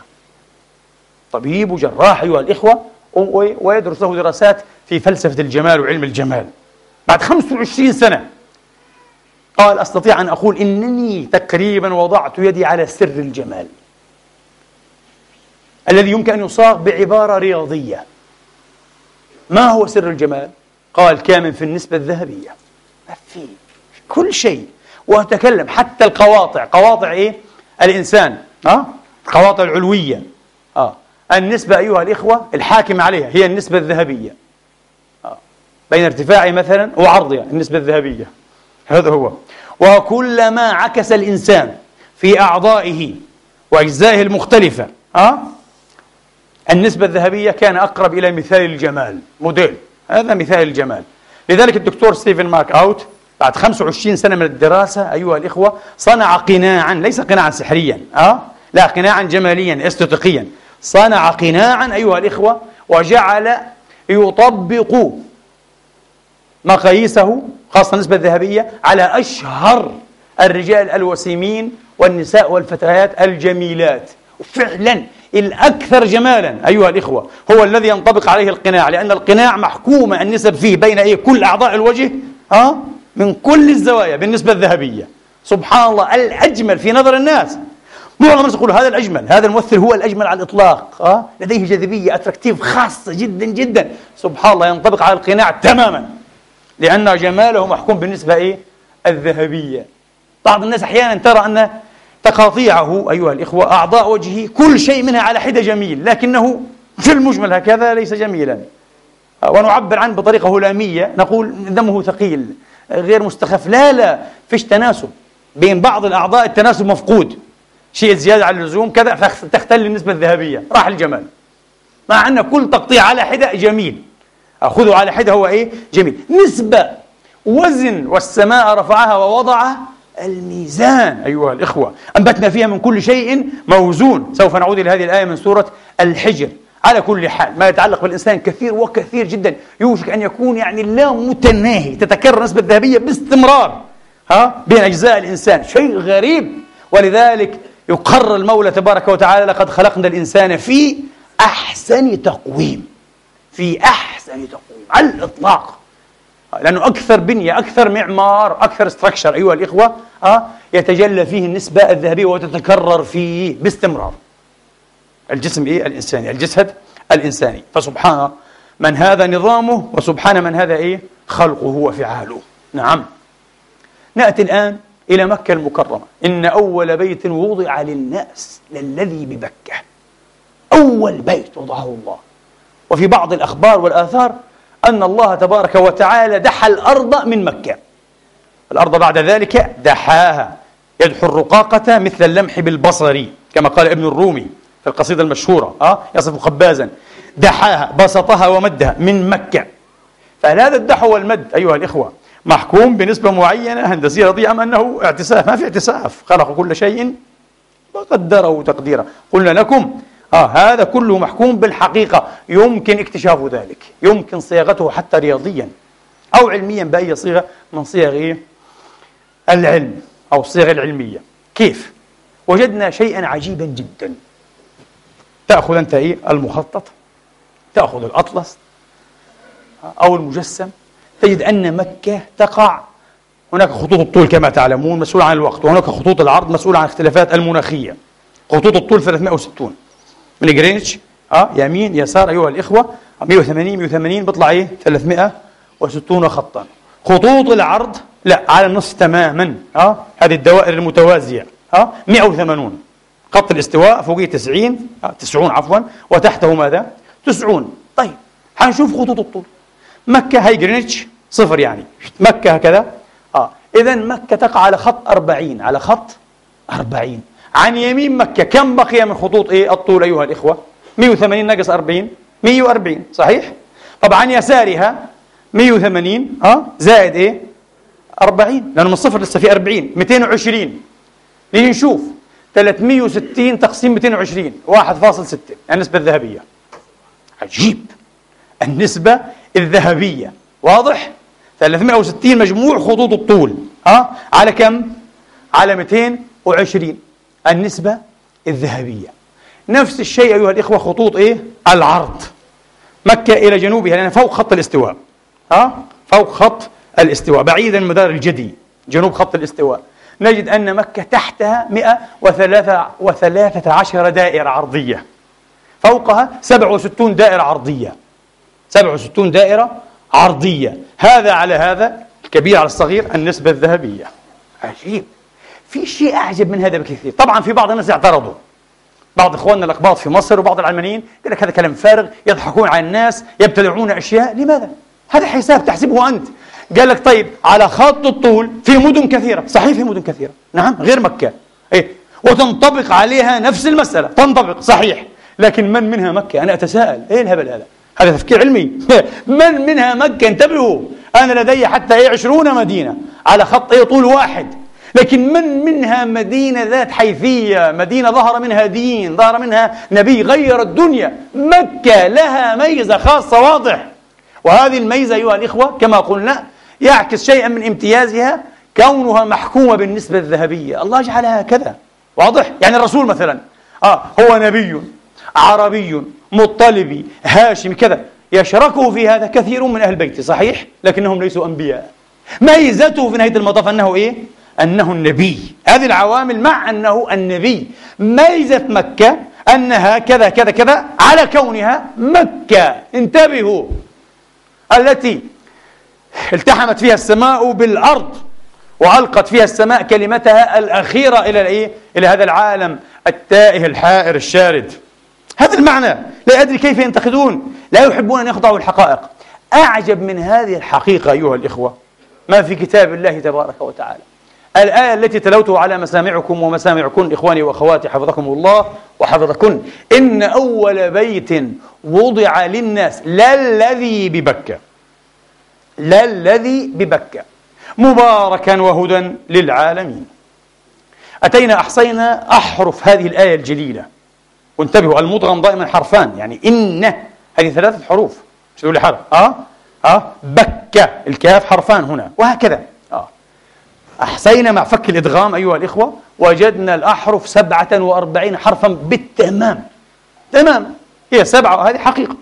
طبيب وجراح أيها الإخوة، ويدرس له دراسات في فلسفة الجمال وعلم الجمال. بعد 25 سنة قال: أستطيع أن أقول إنني تقريبا وضعت يدي على سر الجمال الذي يمكن أن يصاغ بعبارة رياضية. ما هو سر الجمال؟ قال: كامن في النسبة الذهبية، ما في كل شيء. وتكلم حتى القواطع، قواطع إيه؟ الإنسان، القواطع العلوية، النسبة أيها الإخوة الحاكم عليها هي النسبة الذهبية، بين ارتفاعه مثلا وعرضها النسبة الذهبية. هذا هو. وكلما عكس الإنسان في أعضائه وأجزائه المختلفة النسبة الذهبية كان أقرب إلى مثال الجمال، موديل. هذا مثال الجمال. لذلك الدكتور ستيفن مارك أوت بعد 25 سنة من الدراسة أيها الإخوة صنع قناعا، ليس قناعا سحريا، لا، قناعا جماليا استيقيا. صنع قناعا أيها الإخوة وجعل يطبق مقاييسه خاصة النسبة الذهبية على أشهر الرجال الوسيمين والنساء والفتيات الجميلات. وفعلا الأكثر جمالا أيها الإخوة هو الذي ينطبق عليه القناع، لأن القناع محكومة النسب فيه بين كل أعضاء الوجه من كل الزوايا بالنسبة الذهبية. سبحان الله، الأجمل في نظر الناس. معظم الناس يقولوا هذا الأجمل، هذا الممثل هو الأجمل على الإطلاق، لديه جاذبية أتراكتيف خاصة جدا جدا. سبحان الله، ينطبق على القناع تماما لأن جماله محكوم بالنسبة الذهبية. بعض الناس أحيانا ترى أن تقاطيعه أيها الإخوة أعضاء وجهه كل شيء منها على حدة جميل، لكنه في المجمل هكذا ليس جميلا. ونعبر عنه بطريقة هلامية، نقول دمه ثقيل غير مستخف. لا، فيش تناسب بين بعض الأعضاء، التناسب مفقود، شيء زيادة على اللزوم كذا فتختل النسبة الذهبية، راح الجمال. مع أن كل تقطيع على حدة جميل، أخذه على حدة هو جميل. نسبة وزن والسماء رفعها ووضع الميزان أيها الإخوة، أنبتنا فيها من كل شيء موزون. سوف نعود إلى هذه الآية من سورة الحجر. على كل حال ما يتعلق بالإنسان كثير وكثير جدا، يوشك أن يكون لا متناهي، تتكرر نسبة الذهبية باستمرار بين أجزاء الإنسان، شيء غريب. ولذلك يقرر المولى تبارك وتعالى: لقد خلقنا الإنسان في أحسن تقويم. في أحسن تقويم على الإطلاق، لأنه أكثر بنية، أكثر معمار، أكثر استراكشر أيها الإخوة، يتجلى فيه النسبة الذهبية وتتكرر فيه باستمرار. الجسم الإنساني، الجسد الإنساني. فسبحان من هذا نظامه، وسبحان من هذا خلقه وفعاله. نعم. نأتي الآن إلى مكة المكرمة. إن أول بيت وضع للناس للذي ببكة، أول بيت وضعه الله. وفي بعض الأخبار والآثار أن الله تبارك وتعالى دحى الأرض من مكة، الأرض بعد ذلك دحاها، يدحو الرقاقة مثل اللمح بالبصر، كما قال ابن الرومي في القصيدة المشهورة، يصف خبازا، دحاها بسطها ومدها من مكة. فهذا الدحو والمد أيها الإخوة محكوم بنسبة معينة هندسية رضيئة، أم أنه اعتساف؟ ما في اعتساف، خلق كل شيء وقدره تقديرا. قلنا لكم هذا كله محكوم بالحقيقة، يمكن اكتشاف ذلك، يمكن صياغته حتى رياضيا أو علميا بأي صيغة من صيغ العلم أو الصيغ العلمية. كيف؟ وجدنا شيئا عجيبا جدا. تأخذ أنت المخطط، تأخذ الأطلس أو المجسم، تجد أن مكة تقع، هناك خطوط الطول كما تعلمون مسؤولة عن الوقت، وهناك خطوط العرض مسؤولة عن الاختلافات المناخية. خطوط الطول 360 من جرينتش يمين يسار أيها الإخوة، 180 بيطلع 360 خطا. خطوط العرض لا، على النصف تماما، هذه الدوائر المتوازية 180. خط الاستواء فوقيه 90 عفوا، وتحته ماذا؟ 90. طيب حنشوف خطوط الطول. مكة هي جرينتش صفر، يعني مكة هكذا. إذا مكة تقع على خط 40، على خط 40. عن يمين مكة كم بقي من خطوط الطول أيها الإخوة؟ 180 ناقص 40 140 صحيح؟ طب عن يسارها 180 زائد 40، لأنه من صفر لسه في 40 220. نيجي نشوف 360 تقسيم 220 1.6، النسبة الذهبية. عجيب، النسبة الذهبية واضح؟ 360 مجموع خطوط الطول على كم؟ على 220، النسبة الذهبية. نفس الشيء أيها الإخوة خطوط العرض. مكة إلى جنوبها لأنها فوق خط الاستواء، فوق خط الاستواء بعيدا من مدار الجدي جنوب خط الاستواء. نجد أن مكة تحتها 113 دائرة عرضية، فوقها 67 دائرة عرضية، 67 دائرة عرضية. هذا على هذا، الكبير على الصغير، النسبة الذهبية. عجيب. في شيء أعجب من هذا بكثير. طبعا في بعض الناس اعترضوا، بعض إخواننا الأقباط في مصر وبعض العلمانيين قال لك هذا كلام فارغ، يضحكون على الناس، يبتدعون أشياء. لماذا؟ هذا حساب تحسبه أنت. قال لك طيب على خط الطول في مدن كثيرة، صحيح في مدن كثيرة، نعم، غير مكة، وتنطبق عليها نفس المسألة، تنطبق صحيح، لكن من منها مكة؟ أنا أتساءل، الهبل هذا؟ هذا تفكير علمي. من منها مكة؟ انتبهوا، أنا لدي حتى 20 مدينة على خط طول واحد، لكن من منها مدينة ذات حيثية، مدينة ظهر منها دين، ظهر منها نبي غير الدنيا. مكة لها ميزة خاصة واضح، وهذه الميزة أيها الإخوة كما قلنا يعكس شيئا من امتيازها كونها محكومة بالنسبة الذهبية. الله جعلها كذا واضح. يعني الرسول مثلا هو نبي عربي مطلبي هاشمي كذا، يشركه في هذا كثير من أهل بيته صحيح، لكنهم ليسوا أنبياء. ميزته في نهاية المطاف أنه أنه النبي. هذه العوامل مع أنه النبي. ميزة مكة أنها كذا كذا كذا على كونها مكة. انتبهوا، التي التحمت فيها السماء بالأرض وألقت فيها السماء كلمتها الأخيرة إلى هذا العالم التائه الحائر الشارد. هذا المعنى. لا أدري كيف ينتقدون، لا يحبون أن يخضعوا الحقائق. أعجب من هذه الحقيقة أيها الإخوة ما في كتاب الله تبارك وتعالى. الآية التي تلوتها على مسامعكم ومسامعكن إخواني وأخواتي حفظكم الله وحفظكن: إن أول بيت وضع للناس للذي ببكة، للذي ببكة مباركا وهدى للعالمين. أتينا أحصينا أحرف هذه الآية الجليلة. وانتبهوا، المدغم دائما حرفان، يعني إن هذه 3 حروف، مش تقول لي حرف بكة الكاف حرفان هنا، وهكذا. أحصينا مع فك الإدغام أيها الإخوة وجدنا الأحرف 47 حرفا بالتمام. تمام، هي 7، هذه حقيقة.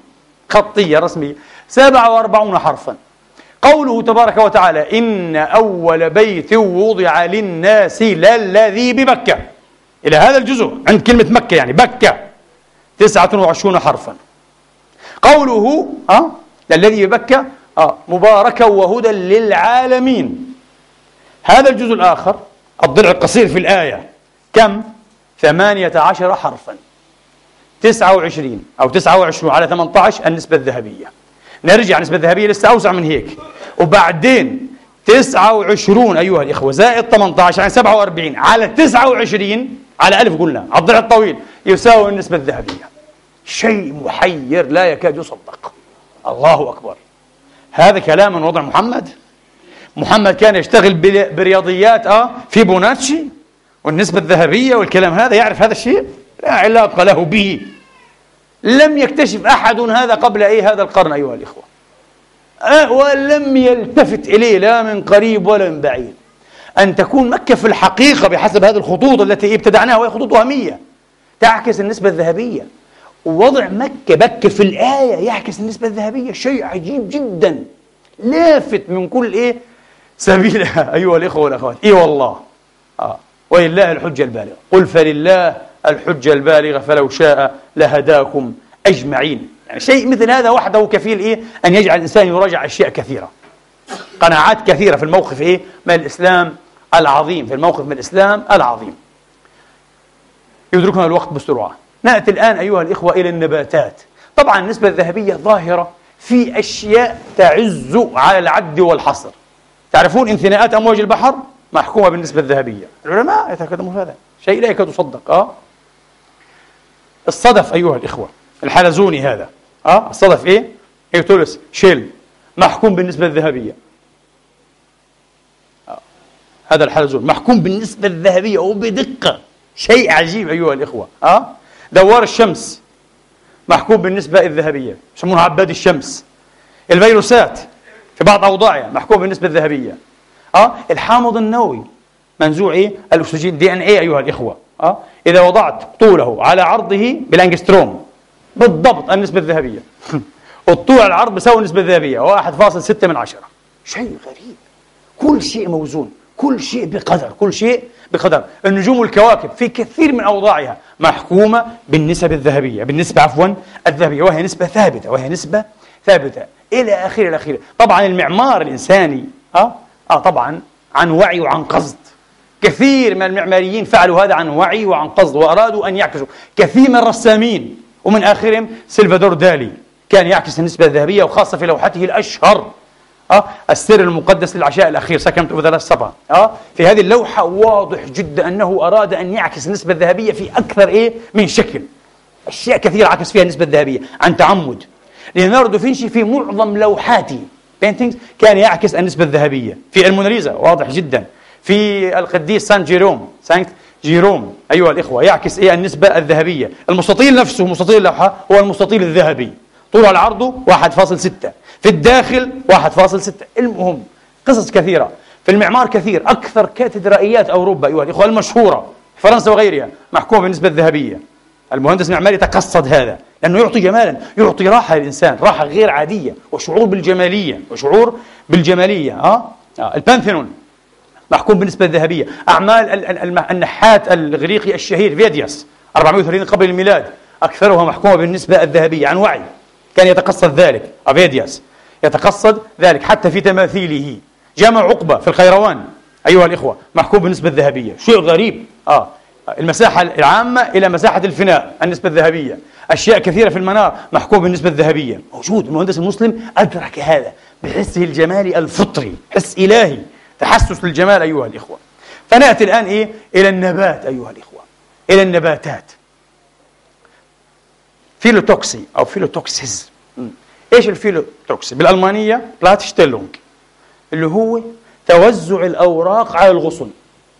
خطية رسمية، 47 حرفا. قوله تبارك وتعالى: إن أول بيت وضع للناس للذي ببكة، إلى هذا الجزء عند كلمة مكة يعني بكة 29 حرفا. قوله للذي ببكة مباركا وهدى للعالمين، هذا الجزء الآخر الضلع القصير في الآية كم؟ 18 حرفا، 29 أو 29 على 18 النسبة الذهبية. نرجع، النسبة الذهبية لسه أوسع من هيك. وبعدين 29 أيها الإخوة زائد 18 يعني 47 على 29 على ألف قلنا على الضلع الطويل يساوي النسبة الذهبية. شيء محير لا يكاد يصدق. الله أكبر. هذا كلام من وضع محمد. محمد كان يشتغل برياضيات فيبوناتشي والنسبة الذهبية والكلام هذا، يعرف هذا الشيء؟ لا علاقة له به. لم يكتشف أحد هذا قبل هذا القرن أيها الإخوة، ولم يلتفت إليه لا من قريب ولا من بعيد. أن تكون مكة في الحقيقة بحسب هذه الخطوط التي ابتدعناها، وهي خطوط وهمية تعكس النسبة الذهبية، ووضع بكة في الآية يعكس النسبة الذهبية. شيء عجيب جدا لافت من كل سبيلها أيها الإخوة والأخوات. والله ولله الحجة البالغة، قل فلله الحجة البالغة فلو شاء لهداكم أجمعين. يعني شيء مثل هذا وحده كفيل أن يجعل الإنسان يراجع أشياء كثيرة، قناعات كثيرة في الموقف من الإسلام العظيم، في الموقف من الإسلام العظيم. يدركنا الوقت بسرعة. نأتي الآن أيها الإخوة إلى النباتات. طبعا النسبة الذهبية ظاهرة في أشياء تعز على العد والحصر. تعرفون انثناءات أمواج البحر محكومة بالنسبة الذهبية، العلماء يتكلمون هذا شيء لا يكاد يصدق. الصدف أيها الإخوة الحلزوني هذا الصدف هيكتولس شيل محكوم بالنسبة الذهبية. هذا الحلزون محكوم بالنسبة الذهبية وبدقة، شيء عجيب أيها الإخوة. دوار الشمس محكوم بالنسبة الذهبية، يسمونها عباد الشمس. الفيروسات في بعض أوضاعها محكوم بالنسبة الذهبية. الحامض النووي منزوع الأكسجين DNA أيها الإخوة، إذا وضعت طوله على عرضه بالأنجستروم بالضبط النسبة الذهبية والطول على العرض بيساوي النسبة الذهبية 1.6 من 10. شيء غريب. كل شيء موزون، كل شيء بقدر، كل شيء بقدر. النجوم والكواكب في كثير من أوضاعها محكومة بالنسب الذهبية، بالنسبة الذهبية، وهي نسبة ثابتة، وهي نسبة ثابتة إلى آخره إلى آخره. طبعا المعمار الإنساني طبعا عن وعي وعن قصد. كثير من المعماريين فعلوا هذا عن وعي وعن قصد، وأرادوا أن يعكسوا. كثير من الرسامين ومن آخرهم سلفادور دالي كان يعكس النسبة الذهبية، وخاصة في لوحته الأشهر السر المقدس للعشاء الأخير سكنت بذل الصبا. في هذه اللوحة واضح جدا أنه أراد أن يعكس النسبة الذهبية في أكثر من شكل. أشياء كثيرة عكس فيها النسبة الذهبية عن تعمد. ليوناردو دافنشي في معظم لوحاته paintings كان يعكس النسبة الذهبية. في الموناليزا واضح جدا. في القديس سانت جيروم أيها الإخوة يعكس النسبة الذهبية. المستطيل نفسه، مستطيل اللوحة هو المستطيل الذهبي، طول على عرضه 1.6، في الداخل 1.6. المهم قصص كثيرة في المعمار كثير. أكثر كاتدرائيات أوروبا أيها الإخوة المشهورة فرنسا وغيرها محكومة بالنسبة الذهبية. المهندس المعماري تقصد هذا لأنه يعطي جمالا، يعطي راحة للإنسان، راحة غير عادية وشعور بالجمالية، البانثيون محكوم بالنسبة الذهبية. أعمال النحات الإغريقي الشهير فيدياس 430 قبل الميلاد أكثرها محكومة بالنسبة الذهبية عن وعي. كان يتقصد ذلك، فيدياس يتقصد ذلك حتى في تماثيله. جامع عقبة في الخيروان أيها الإخوة محكوم بالنسبة الذهبية. شيء غريب. المساحة العامة إلى مساحة الفناء النسبة الذهبية. أشياء كثيرة في المنار محكوم بالنسبة الذهبية. موجود. المهندس المسلم أدرك هذا بحسه الجمالي الفطري، حس إلهي، تحسس للجمال أيها الإخوة. فنأتي الآن إلى النبات أيها الإخوة، إلى النباتات. فيلوتوكسي أو فيلوتوكسيز. إيش الفيلوتوكسي؟ بالألمانية بلاتشتيلونج، اللي هو توزع الأوراق على الغصن.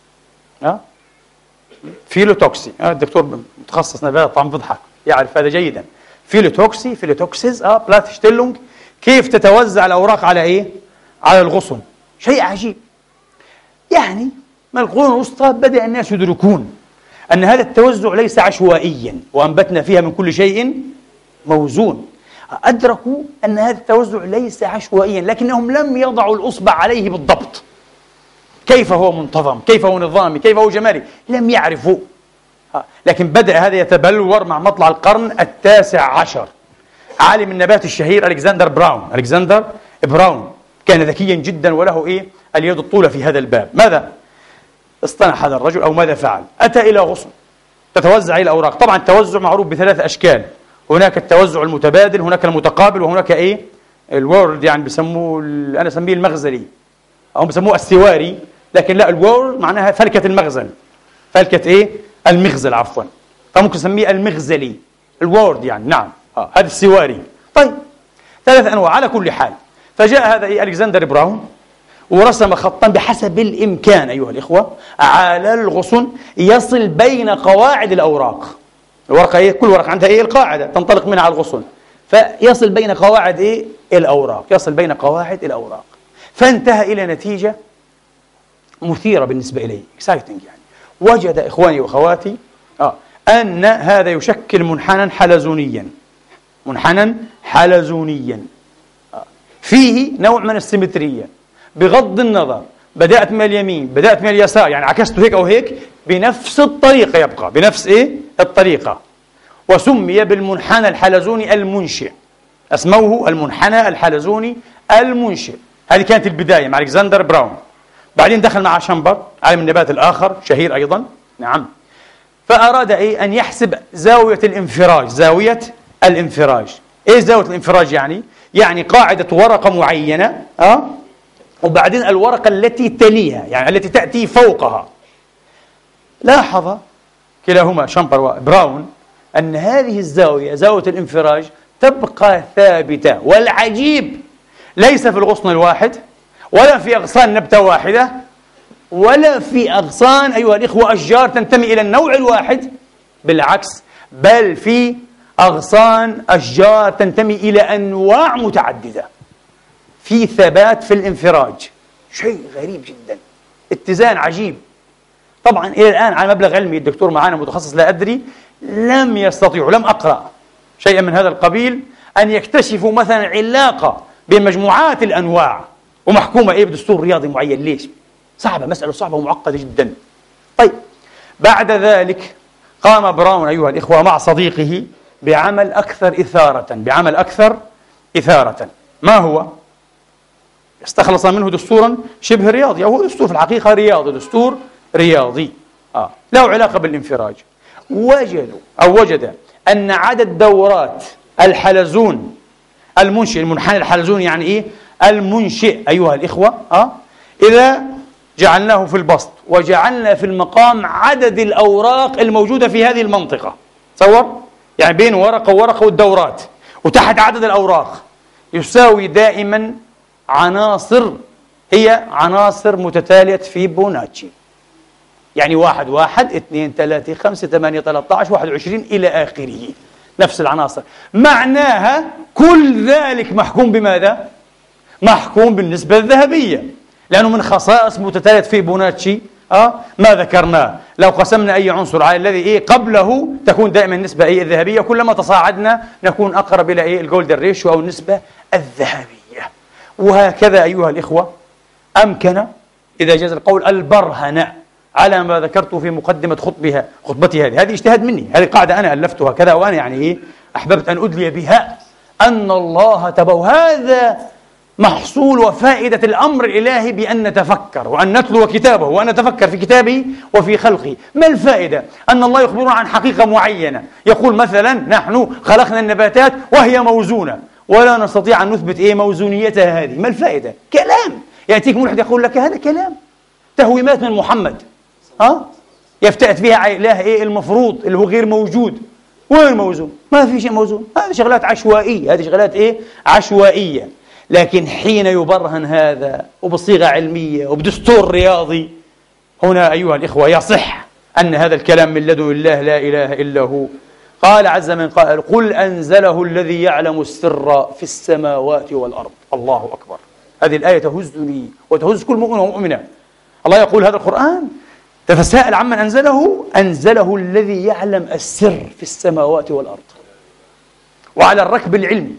فيلوتوكسي. الدكتور متخصص نبات طبعا بيضحك، يعرف هذا جيدا. فيلوتوكسيز بلاتشتيلونج، كيف تتوزع الأوراق على على الغصن. شيء عجيب. يعني من القرون الوسطى بدأ الناس يدركون أن هذا التوزع ليس عشوائيا، وأنبتنا فيها من كل شيء موزون. أدركوا أن هذا التوزع ليس عشوائيا، لكنهم لم يضعوا الأصبع عليه بالضبط. كيف هو منتظم، كيف هو نظامي، كيف هو جمالي، لم يعرفوا. لكن بدأ هذا يتبلور مع مطلع القرن ال19. عالم النبات الشهير ألكسندر براون كان ذكيا جدا وله اليد الطولة في هذا الباب. ماذا اصطنع هذا الرجل أو ماذا فعل؟ أتى إلى غصن تتوزع إلى الأوراق. طبعا التوزع معروف ب3 أشكال، هناك التوزع المتبادل، هناك المتقابل، وهناك الورد، يعني بسموه أنا أسميه المغزلي أو بسموه السواري، لكن لا، الورد معناها فلكة المغزل، فلكة المغزل عفوا، فممكن نسميه المغزلي الورد يعني. نعم هذا السواري. طيب 3 أنواع على كل حال. فجاء هذا ألكسندر براون ورسم خطا بحسب الإمكان أيها الإخوة على الغصن يصل بين قواعد الأوراق. الورقة كل ورقة عندها القاعدة تنطلق منها على الغصن، فيصل بين قواعد الأوراق، يصل بين قواعد الأوراق. فانتهى إلى نتيجة مثيرة بالنسبة إليه، exciting يعني. وجد إخواني وأخواتي أن هذا يشكل منحنى حلزونيا فيه نوع من السيمترية، بغض النظر بدأت من اليمين بدأت من اليسار، يعني عكسته هيك أو هيك، بنفس الطريقة يبقى بنفس الطريقة. وسمي بالمنحنى الحلزوني المنشئ، اسموه المنحنى الحلزوني المنشئ. هذه كانت البداية مع ألكسندر براون. بعدين دخل مع شامبر عالم النبات الآخر شهير أيضا، نعم، فأراد أن يحسب زاوية الانفراج. زاوية الانفراج يعني قاعدة ورقة معينة وبعدين الورقة التي تليها، يعني التي تأتي فوقها. لاحظ كلاهما شامبر وبراون أن هذه الزاوية، زاوية الانفراج، تبقى ثابتة. والعجيب ليس في الغصن الواحد، ولا في أغصان نبتة واحدة، ولا في أغصان أيها الإخوة أشجار تنتمي إلى النوع الواحد، بالعكس، بل في أغصان أشجار تنتمي إلى أنواع متعددة. في ثبات في الانفراج، شيء غريب جدا، اتزان عجيب. طبعا إلى الآن على مبلغ علمي، الدكتور معانا متخصص لا أدري، لم يستطيعوا، لم أقرأ شيئا من هذا القبيل، أن يكتشفوا مثلا علاقة بين مجموعات الأنواع ومحكومة بدستور رياضي معين. ليش؟ صعبة، مسألة صعبة ومعقدة جدا. طيب بعد ذلك قام براون أيها الإخوة مع صديقه بعمل أكثر إثارة. ما هو؟ استخلص منه دستورا شبه رياضي، أو هو دستور في الحقيقة رياضي، دستور رياضي له علاقة بالانفراج. وجد أن عدد دورات الحلزون المنشئ، المنحنى الحلزوني يعني المنشئ أيها الإخوة، إذا جعلناه في البسط وجعلنا في المقام عدد الأوراق الموجودة في هذه المنطقة، تصور يعني بين ورقة وورقة والدورات وتحت عدد الأوراق، يساوي دائما عناصر، هي عناصر متتالية فيبوناتشي، يعني 1 1 2 3 5 8 13 21 إلى آخره، نفس العناصر. معناها كل ذلك محكوم بماذا؟ محكوم بالنسبة الذهبية، لأنه من خصائص متتالية فيبوناتشي ما ذكرناه. لو قسمنا أي عنصر على الذي قبله تكون دائما النسبة الذهبية، كلما تصاعدنا نكون أقرب إلى الجولدن ريشيو أو النسبة الذهبية. وهكذا أيها الإخوة أمكن، إذا جاز القول، البرهن على ما ذكرته في مقدمة خطبتي هذه اجتهاد مني، هذه قاعدة أنا ألفتها كذا، وأنا أحببت أن أدلي بها أن الله هذا محصول وفائدة الأمر الإلهي بأن نتفكر وأن نتلو كتابه وأن نتفكر في كتابه وفي خلقه. ما الفائدة؟ أن الله يخبرنا عن حقيقة معينة، يقول مثلا نحن خلقنا النباتات وهي موزونة، ولا نستطيع أن نثبت موزونيتها هذه. ما الفائدة؟ كلام. يأتيك ملحد يقول لك هذا كلام، تهويمات من محمد يفتئت بها إله المفروض اللي هو غير موجود. وين موزون؟ ما في شيء موزون، هذه شغلات عشوائية، هذه شغلات عشوائية. لكن حين يبرهن هذا وبصيغة علمية وبدستور رياضي، هنا أيها الإخوة يصح أن هذا الكلام من لدن الله لا إله إلا هو. قال عز من قائل: قل أنزله الذي يعلم السر في السماوات والأرض. الله أكبر. هذه الآية تهزني وتهز كل مؤمن ومؤمنة. الله يقول هذا القرآن، تتساءل عمن أنزله الذي يعلم السر في السماوات والأرض. وعلى الركب العلمي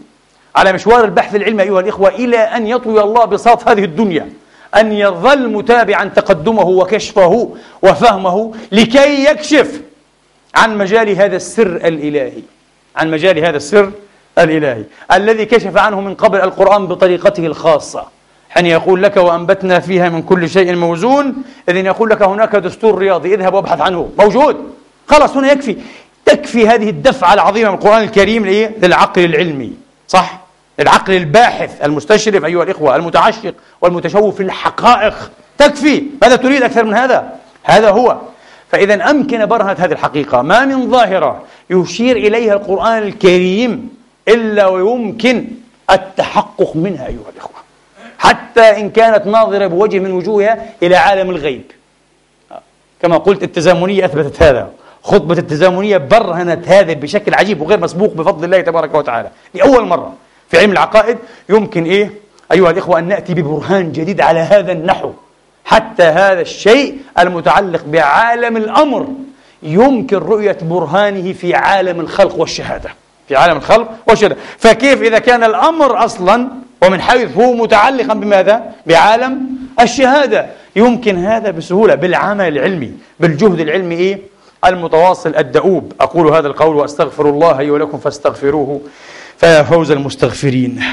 على مشوار البحث العلمي أيها الإخوة إلى أن يطوي الله بساط هذه الدنيا، أن يظل متابعا تقدمه وكشفه وفهمه لكي يكشف عن مجال هذا السر الإلهي، عن مجال هذا السر الإلهي الذي كشف عنه من قبل القرآن بطريقته الخاصة، حين يقول لك وأنبتنا فيها من كل شيء موزون، إذن يقول لك هناك دستور رياضي اذهب وابحث عنه، موجود، خلاص هنا يكفي، تكفي هذه الدفعة العظيمة من القرآن الكريم للعقل العلمي، صح؟ العقل الباحث المستشرف أيها الإخوة، المتعشق والمتشوف في الحقائق، تكفي. ماذا تريد أكثر من هذا؟ هذا هو. فإذا أمكن برهنة هذه الحقيقة، ما من ظاهرة يشير إليها القرآن الكريم إلا ويمكن التحقق منها أيها الإخوة، حتى إن كانت ناظرة بوجه من وجوهها إلى عالم الغيب. كما قلت التزامنية أثبتت هذا، خطبة التزامنية برهنت هذا بشكل عجيب وغير مسبوق بفضل الله تبارك وتعالى. لأول مرة في علم العقائد يمكن أيها الإخوة أن نأتي ببرهان جديد على هذا النحو، حتى هذا الشيء المتعلق بعالم الأمر يمكن رؤية برهانه في عالم الخلق والشهادة، في عالم الخلق والشهادة. فكيف إذا كان الأمر أصلا ومن حيث هو متعلقا بماذا؟ بعالم الشهادة، يمكن هذا بسهولة بالعمل العلمي، بالجهد العلمي المتواصل الدؤوب. أقول هذا القول وأستغفر الله لي ولكم فاستغفروه فيا فوز المستغفرين.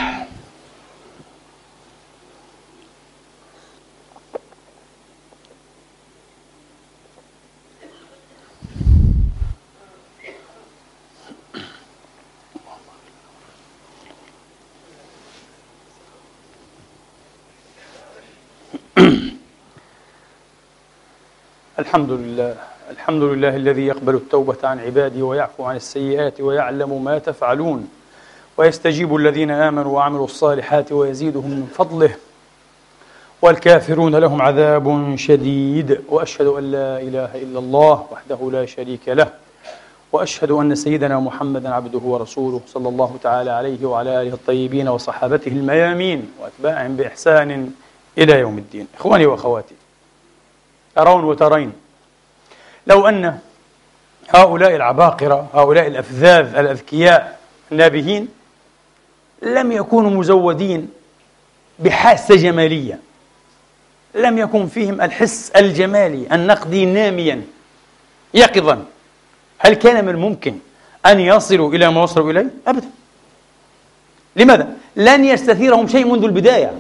الحمد لله، الحمد لله الذي يقبل التوبة عن عباده ويعفو عن السيئات ويعلم ما تفعلون ويستجيب الذين آمنوا وعملوا الصالحات ويزيدهم من فضله، والكافرون لهم عذاب شديد. وأشهد أن لا إله إلا الله وحده لا شريك له، وأشهد أن سيدنا محمدا عبده ورسوله صلى الله تعالى عليه وعلى آله الطيبين وصحابته الميامين وأتباعهم بإحسان إلى يوم الدين. إخواني وأخواتي، ترون وترين لو أن هؤلاء العباقرة، هؤلاء الأفذاذ الأذكياء النابهين لم يكونوا مزودين بحاسة جمالية، لم يكن فيهم الحس الجمالي النقدي ناميا يقظا، هل كان من الممكن أن يصلوا إلى ما وصلوا إليه؟ أبدا. لماذا؟ لن يستثيرهم شيء منذ البداية.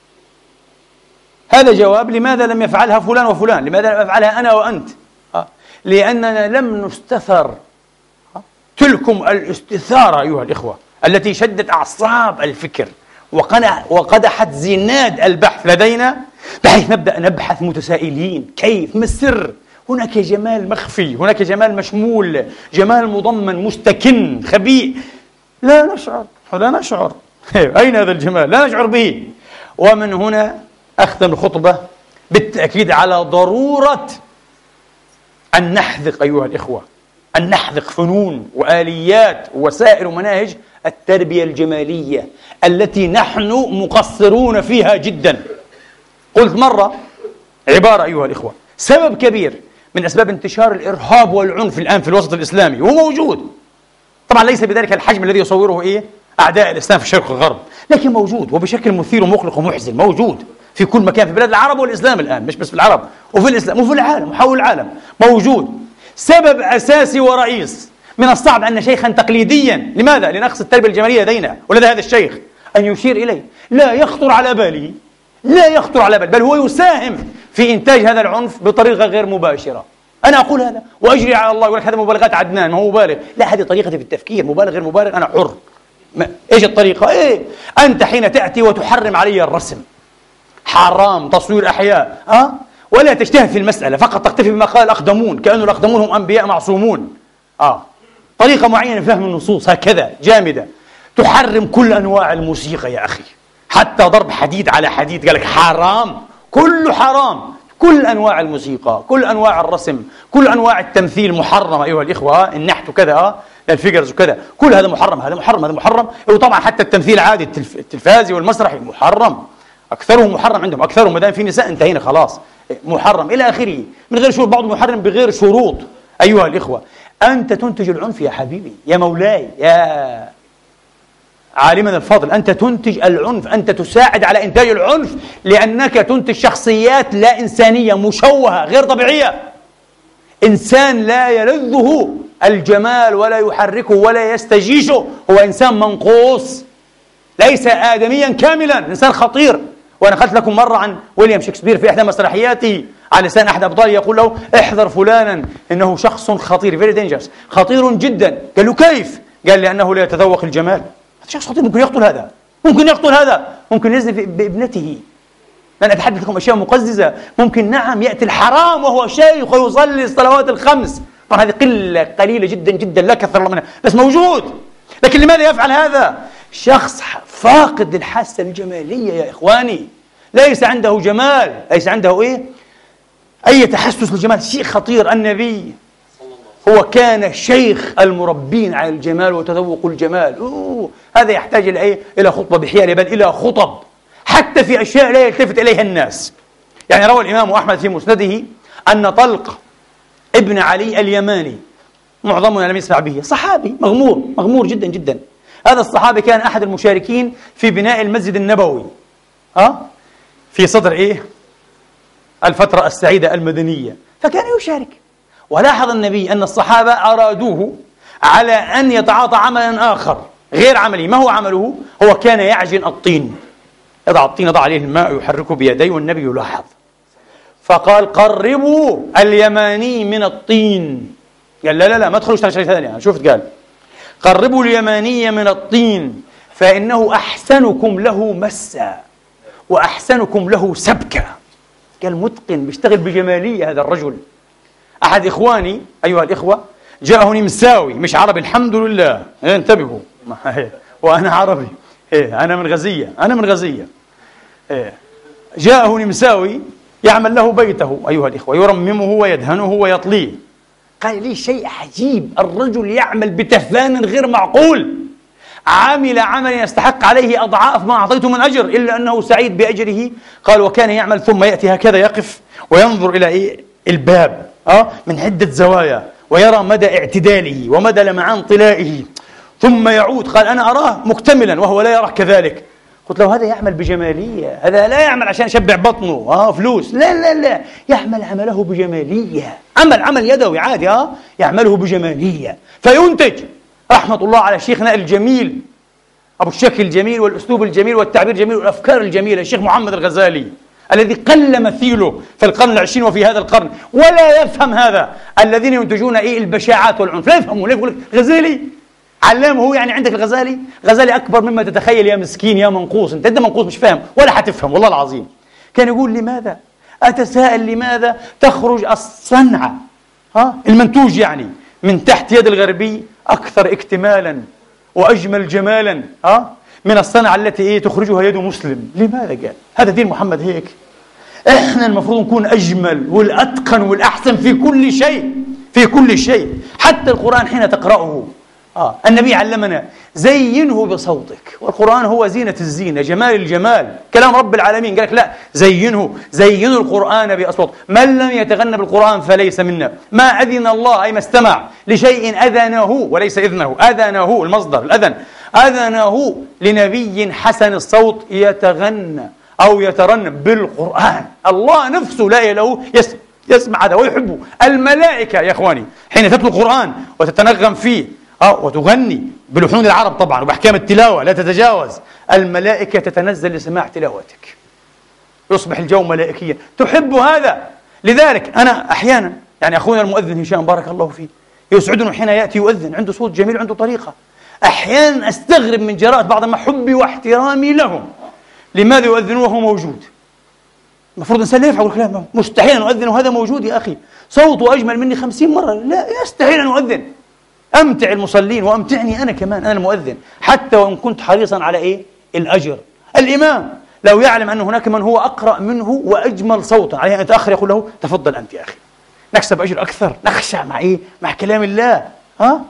هذا جواب لماذا لم يفعلها فلان وفلان، لماذا لم أفعلها أنا وأنت؟ لأننا لم نستثر تلكم الاستثارة أيها الإخوة التي شدت أعصاب الفكر وقدحت زناد البحث لدينا، بحيث نبدأ نبحث متسائلين كيف، ما السر؟ هناك جمال مخفي، هناك جمال مشمول، جمال مضمن مستكن خبيء، لا نشعر أين هذا الجمال؟ لا نشعر به. ومن هنا أختم الخطبة بالتأكيد على ضرورة أن نحذق أيها الإخوة، أن نحذق فنون وآليات ووسائل ومناهج التربية الجمالية التي نحن مقصرون فيها جدا. قلت مرة عبارة أيها الإخوة، سبب كبير من أسباب انتشار الإرهاب والعنف الآن في الوسط الإسلامي، هو موجود طبعا، ليس بذلك الحجم الذي يصوره أعداء الإسلام في الشرق والغرب، لكن موجود وبشكل مثير ومقلق ومحزن، موجود في كل مكان في بلاد العرب والإسلام الآن، مش بس في العرب وفي الإسلام وفي العالم وحول العالم موجود. سبب أساسي ورئيس، من الصعب أن شيخا تقليديا، لماذا؟ لنقص التربية الجمالية لدينا ولدى هذا الشيخ، أن يشير إليه لا يخطر على باله، لا يخطر على باله، بل هو يساهم في إنتاج هذا العنف بطريقة غير مباشرة. أنا أقول هذا وأجري على الله، يقول لك هذا مبالغات عدنان، ما هو مبالغ، لا، هذه طريقتي في التفكير، مبالغ غير مبالغ أنا حر. إيش الطريقة؟ أنت حين تأتي وتحرم علي الرسم، حرام تصوير أحياء، ولا تجتهد في المسألة، فقط تكتفي بما قال الأقدمون، كأن الأقدمون هم أنبياء معصومون، طريقة معينة لفهم النصوص هكذا جامدة. تحرم كل أنواع الموسيقى يا أخي، حتى ضرب حديد على حديد، قال لك حرام، كله حرام، كل أنواع الموسيقى، كل أنواع الرسم، كل أنواع التمثيل محرمة أيها الإخوة، النحت وكذا، الفيجرز وكذا، كل هذا محرم، هذا محرم، هذا محرم. وطبعا حتى التمثيل عادي التلفازي والمسرحي محرم، أكثره محرم عندهم، أكثرهم ما دام في نساء انتهينا خلاص، محرم إلى آخره، من غير شروط، بعض محرم بغير شروط. أيها الإخوة، أنت تنتج العنف يا حبيبي، يا مولاي، عالمنا الفاضل، أنت تنتج العنف، أنت تساعد على إنتاج العنف، لأنك تنتج شخصيات لا إنسانية مشوهة غير طبيعية. إنسان لا يلذه الجمال ولا يحركه ولا يستجيشه، هو إنسان منقوص، ليس آدميا كاملا، إنسان خطير. وأنا قلت لكم مرة عن ويليام شكسبير في إحدى مسرحياته على لسان أحد أبطاله يقول له: احذر فلانا إنه شخص خطير، very dangerous، خطير جدا. قال له: كيف؟ قال: لأنه لا يتذوق الجمال. هذا شخص خطير، ممكن يقتل هذا، ممكن يقتل هذا، ممكن يزني بابنته. أنا أتحدث لكم أشياء مقززة. ممكن نعم يأتي الحرام وهو شيخ ويصلي الصلوات الخمس، طبعا هذه قليلة جدا جدا، لا كثر الله منها، بس موجود. لكن لماذا يفعل هذا؟ شخص فاقد للحاسة الجمالية يا إخواني، ليس عنده جمال، ليس عنده أي تحسس للجمال، شيء خطير. النبي هو كان شيخ المربين على الجمال وتذوق الجمال. هذا يحتاج إلى خطبة بحيال، بل إلى خطب، حتى في أشياء لا يلتفت إليها الناس. يعني روى الإمام أحمد في مسنده أن طلق ابن علي اليماني، معظمنا لم يسمع به، صحابي مغمور جدا جدا. هذا الصحابي كان أحد المشاركين في بناء المسجد النبوي في صدر الفترة السعيدة المدنية، فكان يشارك. ولاحظ النبي أن الصحابة أرادوه على أن يتعاطى عملا آخر غير عمله. ما هو عمله؟ هو كان يعجن الطين، يضع الطين، يضع عليه الماء، يحركه بيديه، والنبي يلاحظ، فقال: قربوا اليماني من الطين. قال: لا ما تدخلوش شيء ثاني. شفت؟ قال: قربوا اليماني من الطين فإنه أحسنكم له مسا وأحسنكم له سبكا. قال: متقن، بيشتغل بجمالية هذا الرجل. أحد إخواني أيها الإخوة جاءه نمساوي، مش عربي، الحمد لله، انتبهوا، وأنا عربي، أنا من غزية، جاءه نمساوي يعمل له بيته أيها الإخوة، يرممه ويدهنه ويطليه. قال لي شيء عجيب، الرجل يعمل بتفان غير معقول، عمل عملا يستحق عليه أضعاف ما أعطيته من أجر، إلا أنه سعيد بأجره. قال: وكان يعمل ثم يأتي هكذا، يقف وينظر إلى الباب من عدة زوايا، ويرى مدى اعتداله ومدى لمعان طلائه، ثم يعود. قال: أنا أراه مكتملا وهو لا يراه كذلك. قلت له: هذا يعمل بجمالية، هذا لا يعمل عشان يشبع بطنه فلوس، لا، يعمل عمله بجمالية، عمل يدوي عادي، يعمله بجمالية فينتج. رحمة الله على شيخنا الجميل أبو الشكل الجميل والأسلوب الجميل والتعبير الجميل والأفكار الجميلة، الشيخ محمد الغزالي، الذي قل مثيله في القرن العشرين وفي هذا القرن، ولا يفهم هذا الذين ينتجون البشاعات والعنف، لا يفهمون. لا يقول لك غزالي علامه، هو يعني عندك غزالي أكبر مما تتخيل يا مسكين يا منقوص، أنت منقوص مش فاهم ولا حتفهم والله العظيم. كان يقول: لماذا أتساءل لماذا تخرج الصنعة المنتوج يعني من تحت يد الغربي أكثر اكتمالا وأجمل جمالا من الصنعة التي تخرجها يد مسلم؟ لماذا؟ قال: هذا دين محمد هيك، إحنا المفروض نكون أجمل والأتقن والأحسن في كل شيء، حتى القرآن حين تقرأه النبي علمنا: زينه بصوتك، والقرآن هو زينة الزينة، جمال الجمال، كلام رب العالمين. قال لك: لا، زينوا القرآن بأصوات، من لم يتغنى بالقرآن فليس منا. ما أذن الله، أي ما استمع لشيء أذنه وليس إذنه، أذنه المصدر الأذن، أذنه لنبي حسن الصوت يتغنى أو يترنم بالقرآن. الله نفسه لا له يسمع هذا ويحبه. الملائكة يا إخواني حين تتلو القرآن وتتنغم فيه وتغني بلحون العرب طبعا وبأحكام التلاوة لا تتجاوز، الملائكة تتنزل لسماع تلاوتك، يصبح الجو ملائكيا، تحب هذا. لذلك أنا أحيانا يعني أخونا المؤذن هشام بارك الله فيه يسعدني حين يأتي يؤذن، عنده صوت جميل وعنده طريقة. أحيانا أستغرب من جراءة بعض محبي واحترامي لهم، لماذا يؤذنون وهو موجود؟ المفروض إنسان لا يفعل الكلام، مستحيل أن أؤذن وهذا موجود يا أخي، صوته أجمل مني 50 مرة، لا يستحيل أن أؤذن. أمتع المصلين وأمتعني أنا كمان، أنا المؤذن، حتى وإن كنت حريصا على الأجر. الإمام لو يعلم أن هناك من هو أقرأ منه وأجمل صوتا عليه أن يتأخر، يقول له: تفضل أنت يا أخي، نكسب أجر أكثر، نخشع مع كلام الله.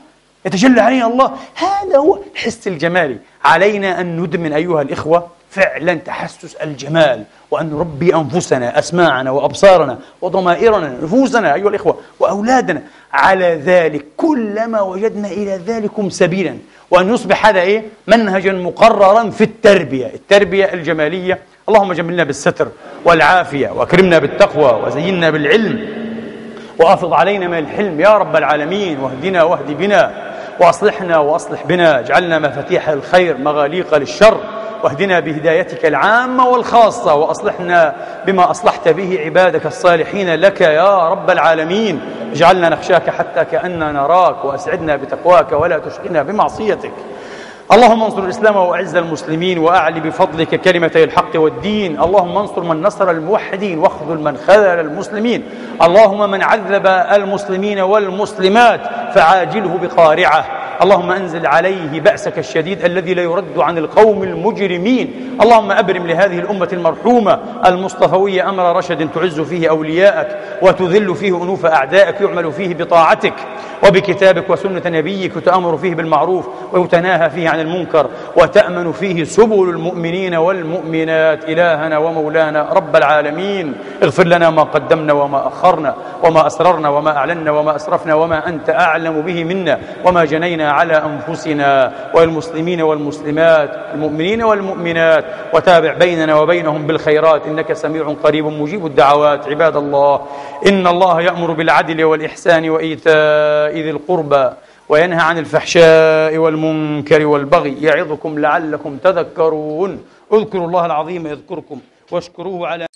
يتجلى علينا الله. هذا هو الحس الجمالي. علينا أن ندمن أيها الإخوة فعلا تحسس الجمال، وأن نربي أنفسنا، أسماعنا وأبصارنا وضمائرنا، نفوسنا أيها الإخوة وأولادنا على ذلك كلما وجدنا إلى ذلكم سبيلا، وأن يصبح هذا منهجا مقررا في التربية الجمالية. اللهم جملنا بالستر والعافية، وأكرمنا بالتقوى، وزينا بالعلم، وأفض علينا من الحلم يا رب العالمين، واهدنا واهد بنا، وأصلحنا وأصلح بنا، اجعلنا مفاتيح الخير مغاليق للشر، واهدنا بهدايتك العامة والخاصة، وأصلحنا بما أصلحت به عبادك الصالحين لك يا رب العالمين. اجعلنا نخشاك حتى كأننا نراك، وأسعدنا بتقواك ولا تشقنا بمعصيتك. اللهم انصر الإسلام وأعز المسلمين، وأعل بفضلك كلمتي الحق والدين. اللهم انصر من نصر الموحدين، واخذل من خذل المسلمين. اللهم من عذب المسلمين والمسلمات فعاجله بقارعه. اللهم أنزل عليه بأسك الشديد الذي لا يرد عن القوم المجرمين. اللهم أبرم لهذه الأمة المرحومة المصطفوية أمر رشد تعز فيه أولياءك، وتذل فيه أنوف أعدائك، يعمل فيه بطاعتك وبكتابك وسنة نبيك، وتأمر فيه بالمعروف ويتناهى فيه عن المنكر، وتأمن فيه سبل المؤمنين والمؤمنات. إلهنا ومولانا رب العالمين، اغفر لنا ما قدمنا وما أخرنا، وما أسررنا وما أعلنا وما أسرفنا، وما أنت أعلم به منا، وما جنينا على أنفسنا، والمسلمين والمسلمات، المؤمنين والمؤمنات، وتابع بيننا وبينهم بالخيرات، إنك سميع قريب مجيب الدعوات. عباد الله، إن الله يأمر بالعدل والإحسان وإيتاء ذي القربى، وينهى عن الفحشاء والمنكر والبغي، يعظكم لعلكم تذكرون. اذكروا الله العظيم يذكركم، واشكروه على